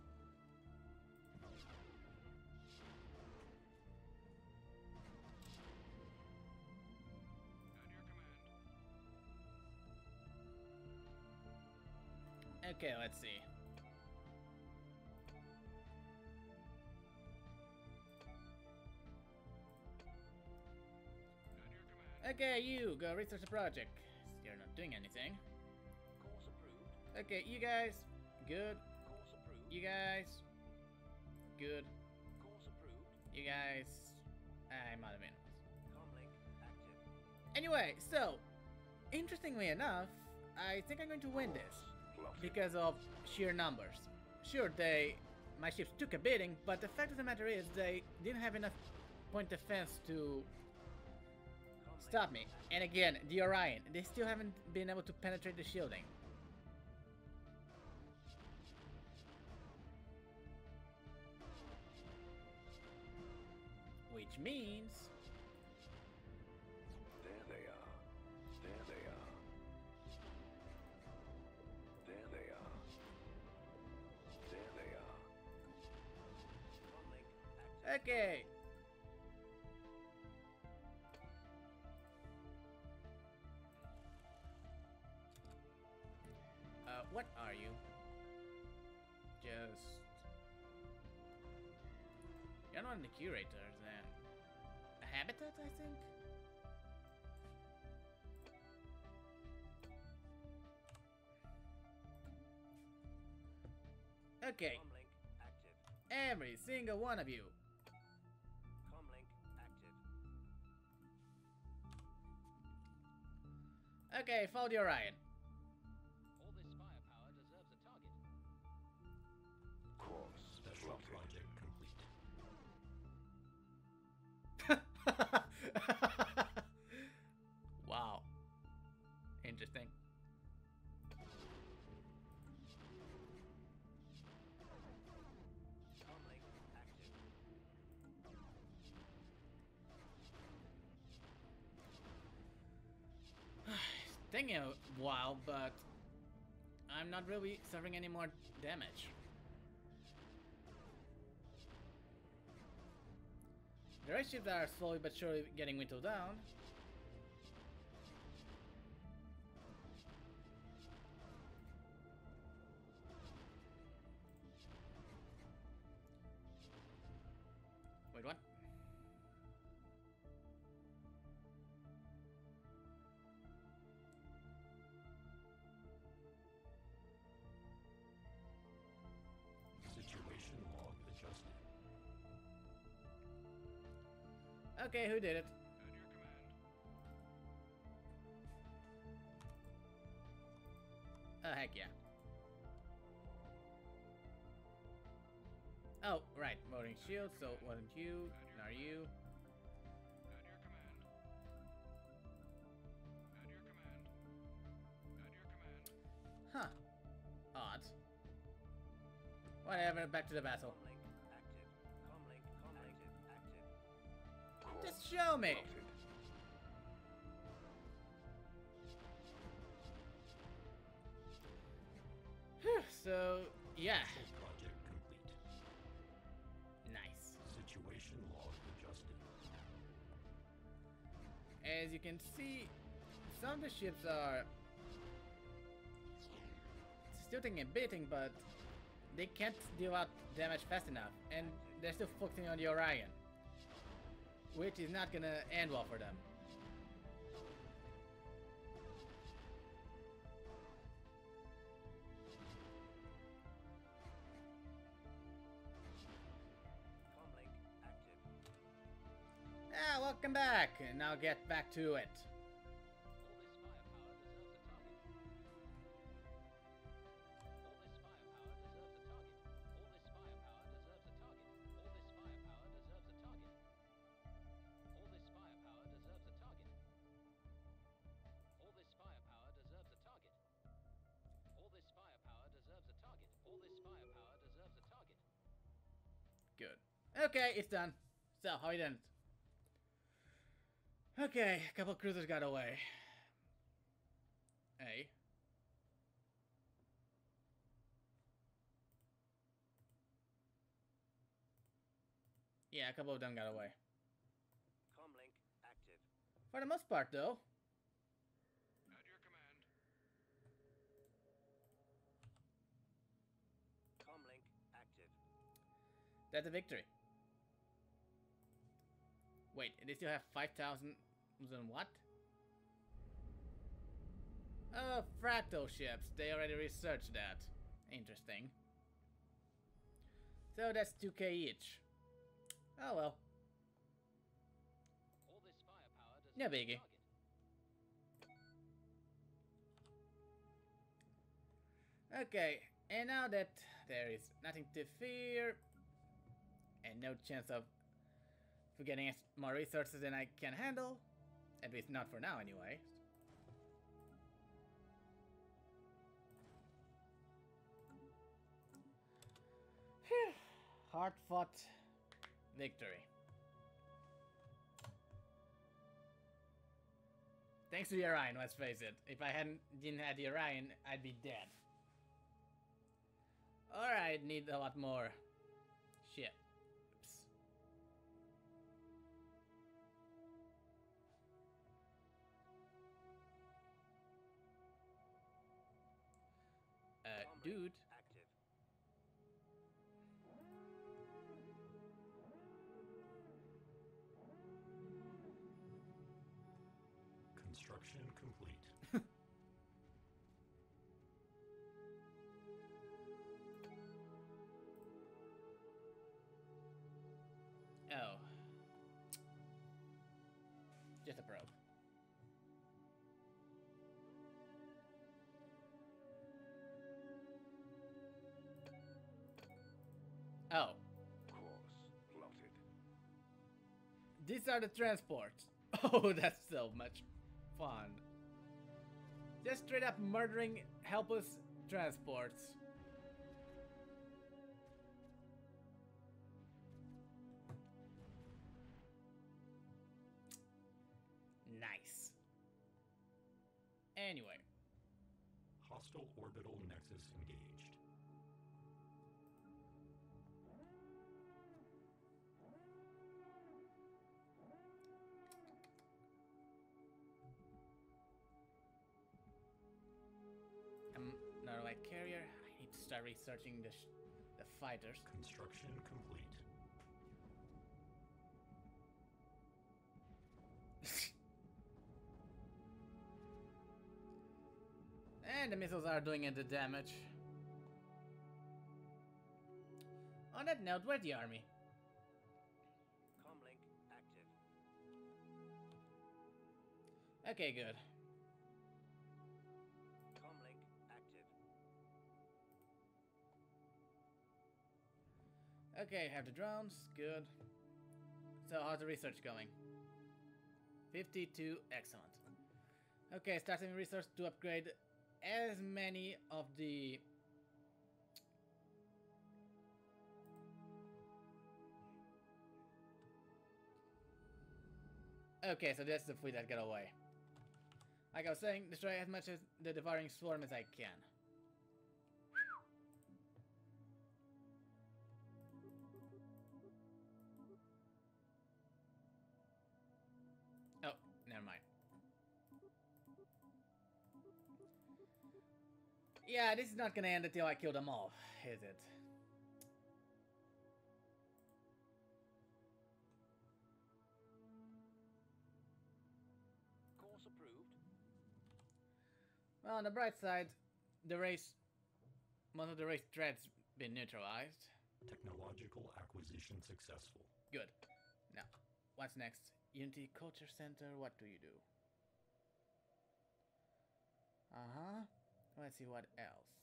At your command. Okay, let's see. At your command. Okay, you go research the project. You're not doing anything. Course approved. Okay, you guys, good. Course approved. You guys, good. Course approved. You guys, I'm out of minerals. Comlink active. Anyway, so, interestingly enough, I think I'm going to win this Plotted. because of sheer numbers. Sure, my ships took a beating, but the fact of the matter is they didn't have enough point defense to Comlink stop me. And again, the Orion, they still haven't been able to penetrate the shielding. Which means... There they are. There they are. There they are. There they are. Comlink active. Okay. What are you? Just... You're not in the curators then. A habitat, I think? Okay, Comlink active. every single one of you. Comlink active. Okay, follow the Orion. All this firepower deserves a target. Course Special plotted. project complete. Wow. Interesting. Comlink active. It's taking a while, but I'm not really suffering any more damage. The red ships are slowly but surely getting whittled down. Okay, who did it? At your command. Oh, heck yeah. Oh, right, loading shield, so it wasn't you, nor you. At your command. At your command. At your command. Huh. Odd. Whatever, back to the battle. Comlink active. Comlink active. Active. Just show me! Plotted. Whew, so, yeah. Full project complete. Nice. Situation log adjusted. As you can see, some of the ships are still taking a beating, but they can't deal out damage fast enough, and they're still focusing on the Orion, which is not gonna end well for them. Comlink active. Ah, welcome back, and now get back to it. All this firepower deserves a target. All this firepower deserves a target. All this firepower deserves a target. Good. Okay, it's done. So, how we done? Okay, a couple cruisers got away. Hey. Yeah, a couple of them got away. Comlink active. For the most part, though. At your command. Comlink active. That's a victory. Wait, they still have 5,000 what? Oh, fractal ships. They already researched that. Interesting. So that's 2k each. Oh well. All this firepower deserves No a biggie. target. Okay, and now that there is nothing to fear and no chance of getting more resources than I can handle, at least not for now anyway. Phew. Hard-fought victory. Thanks to the Orion, let's face it. If I didn't have the Orion, I'd be dead. Alright, need a lot more shit. Dude. Active. Construction complete. Oh. Just a probe. Oh. Course plotted. These are the transports. Oh, that's so much fun. Just straight up murdering helpless transports. Nice. Anyway. Hostile orbital nexus engaged. Not a light carrier. I need to start researching the fighters. Construction complete. And the missiles are doing the damage. On that note, where's the army? Comlink active. Okay, good. Comlink active. Okay, have the drones. Good. So how's the research going? 52, excellent. Okay, starting research to upgrade as many of the... Okay, so that's the fleet that got away. Like I was saying, destroy as much of the devouring swarm as I can. Oh, never mind. Yeah, this is not gonna end until I kill them all, is it? Course approved. Well, on the bright side, the race... most of the race threats been neutralized. Technological acquisition successful. Good. Now, what's next? Unity Culture Center, what do you do? Uh-huh. Let's see what else.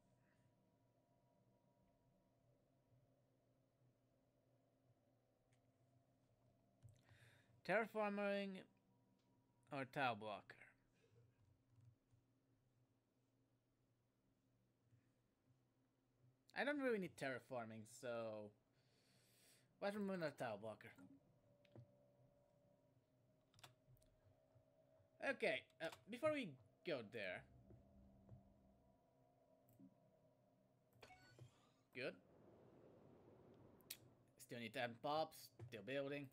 Terraforming or tile blocker? I don't really need terraforming, so let's remove another tile blocker. Okay, before we go there. Good. Still need 10 pops. Still building.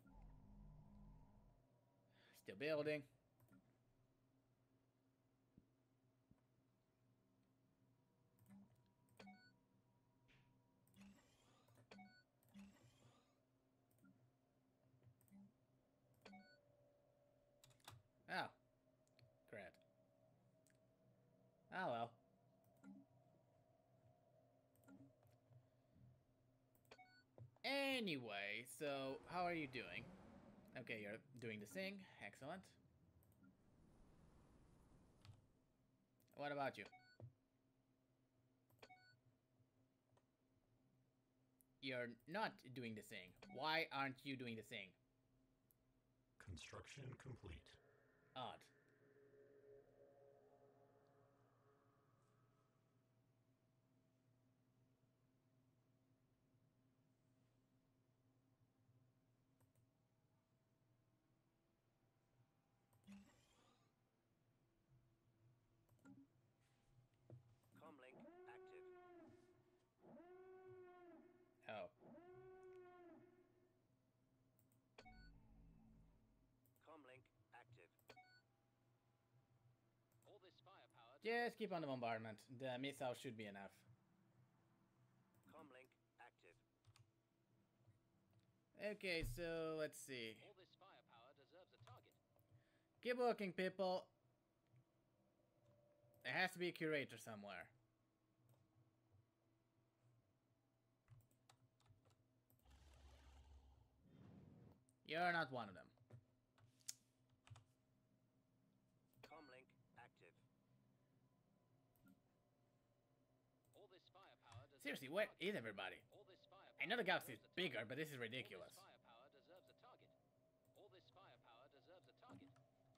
Still building. Oh. Crap. Oh well. Anyway, so how are you doing? Okay, you're doing the thing. Excellent. What about you? You're not doing the thing. Why aren't you doing the thing? Construction complete. Odd. Comlink active. Oh. Comlink active. All this firepower. Just keep on the bombardment. The missile should be enough. Comlink active. Okay, so let's see. All this firepower deserves a target. Keep looking, people. There has to be a curator somewhere. You're not one of them. Comlink active. All this firepower deserves Seriously, a where target. is everybody? All this firepower I know the galaxy is deserves a bigger, target. but this is All ridiculous. this firepower deserves a target. All this firepower deserves a target.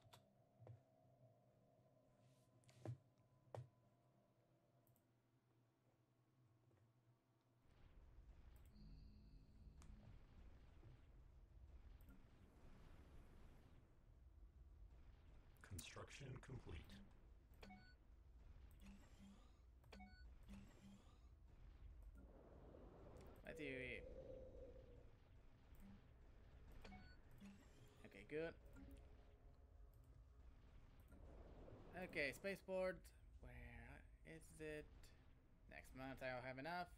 Construction complete. Let's see. Okay, good. Okay, spaceport. Where is it? Next month I'll have enough.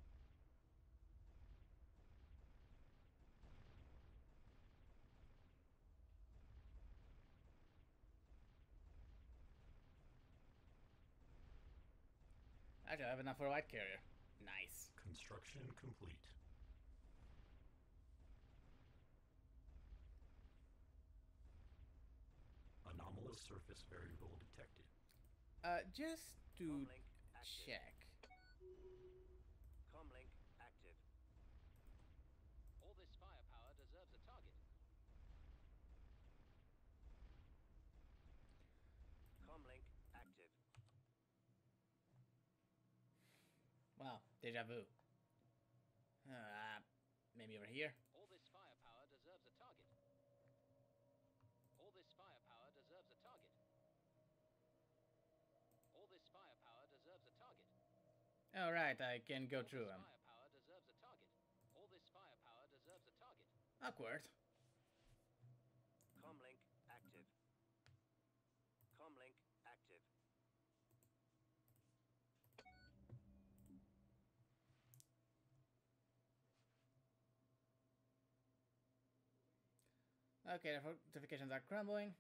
Actually, I have enough for a white carrier. Nice. Construction complete. Anomalous Anomalous surface variable detected. Just to Comlink active. check. Comlink active. All this firepower deserves a target. Comlink active. Wow, deja vu. Maybe over here. All this firepower deserves a target. All this firepower deserves a target. All this firepower deserves a target. All right, I can go All through this them. firepower deserves a target. All this firepower deserves a target. Awkward. Comlink active. Comlink active. Okay, the fortifications are crumbling.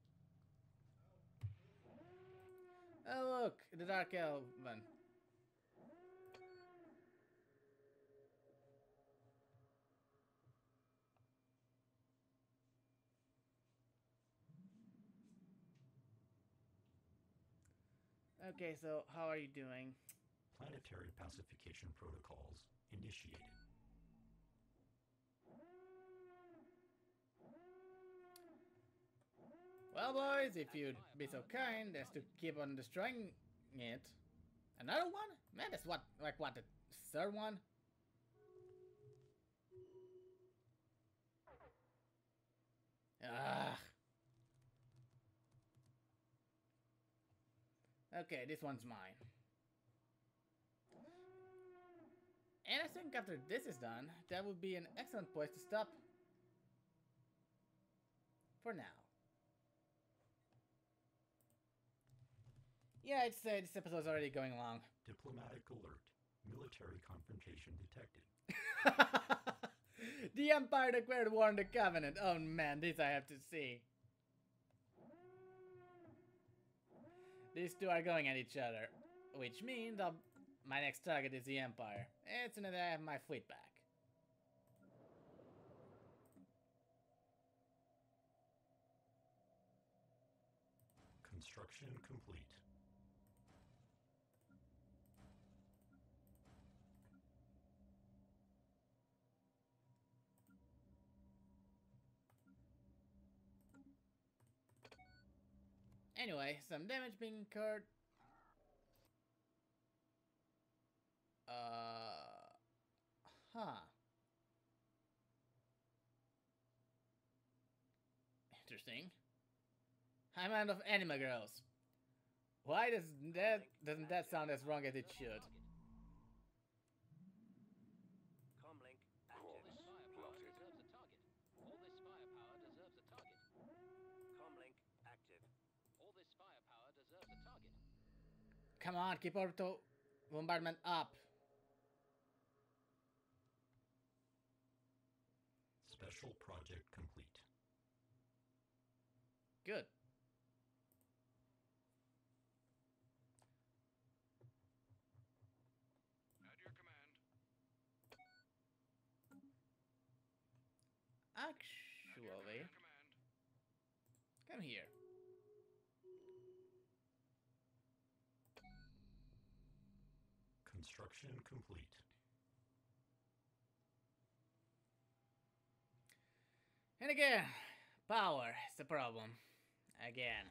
Oh look, the Dark Elven. Okay, so how are you doing? Planetary pacification protocols initiated. Well, boys, if you'd be so kind as to keep on destroying it. Another one? Man, that's what, like what, the third one? Ah. Okay, this one's mine. And I think after this is done, that would be an excellent place to stop. For now. Yeah, I'd say this episode's already going long. Diplomatic alert. Military confrontation detected. The Empire declared war on the Covenant. Oh man, this I have to see. These two are going at each other. Which means my next target is the Empire. As soon as I have my fleet back. Construction complete. Anyway, some damage being incurred. Huh. Interesting. Highland of Anima Girls. Why doesn't that sound as wrong as it should? Comlink All active. this firepower deserves a target. All this firepower deserves a target. Comlink active. All this firepower deserves a target. Come on, keep orbital bombardment up. Special project complete. Good. At your command. At Actually, your command. come here. Construction complete. And again, power is the problem. Again.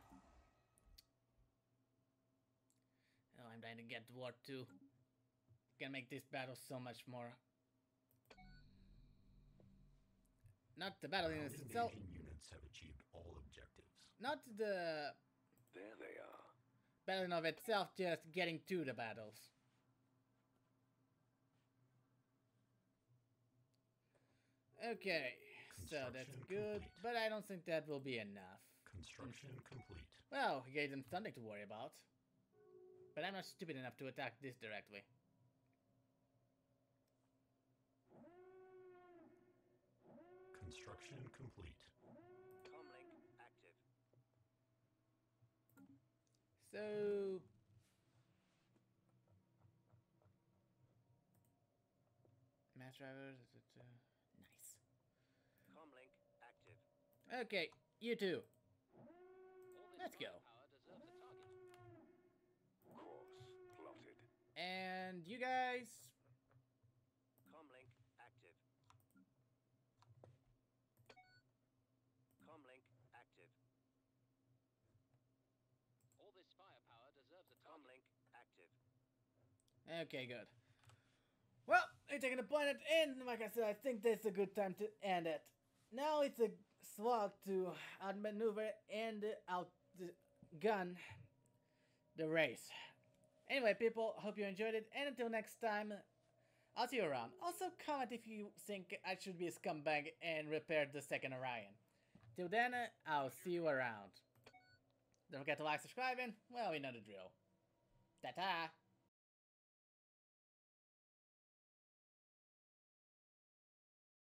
Oh, I'm trying to get to War 2. Can make this battle so much more. Not the battle in Ground itself. invasion units have achieved all objectives. Not the There they are. battle in of itself, just getting to the battles. Okay, so that's Construction good, complete. but I don't think that will be enough. Construction complete. Well, he gave them something to worry about. But I'm not stupid enough to attack this directly. Construction complete. Comlink active. So... Mass drivers, nice. Comlink active. Okay, you two. All this Let's go. Firepower deserves a target. Course plotted. And you guys. Comlink active. Comlink active. All this firepower deserves a target. Comlink active. Okay, good. Well, we're taking the planet in. Like I said, I think that's a good time to end it. Now it's a slog to outmaneuver and outgun the race. Anyway, people, hope you enjoyed it. And until next time, I'll see you around. Also, comment if you think I should be a scumbag and repair the second Orion. Till then, I'll see you around. Don't forget to like, subscribe, and, well, you know the drill. Ta-ta!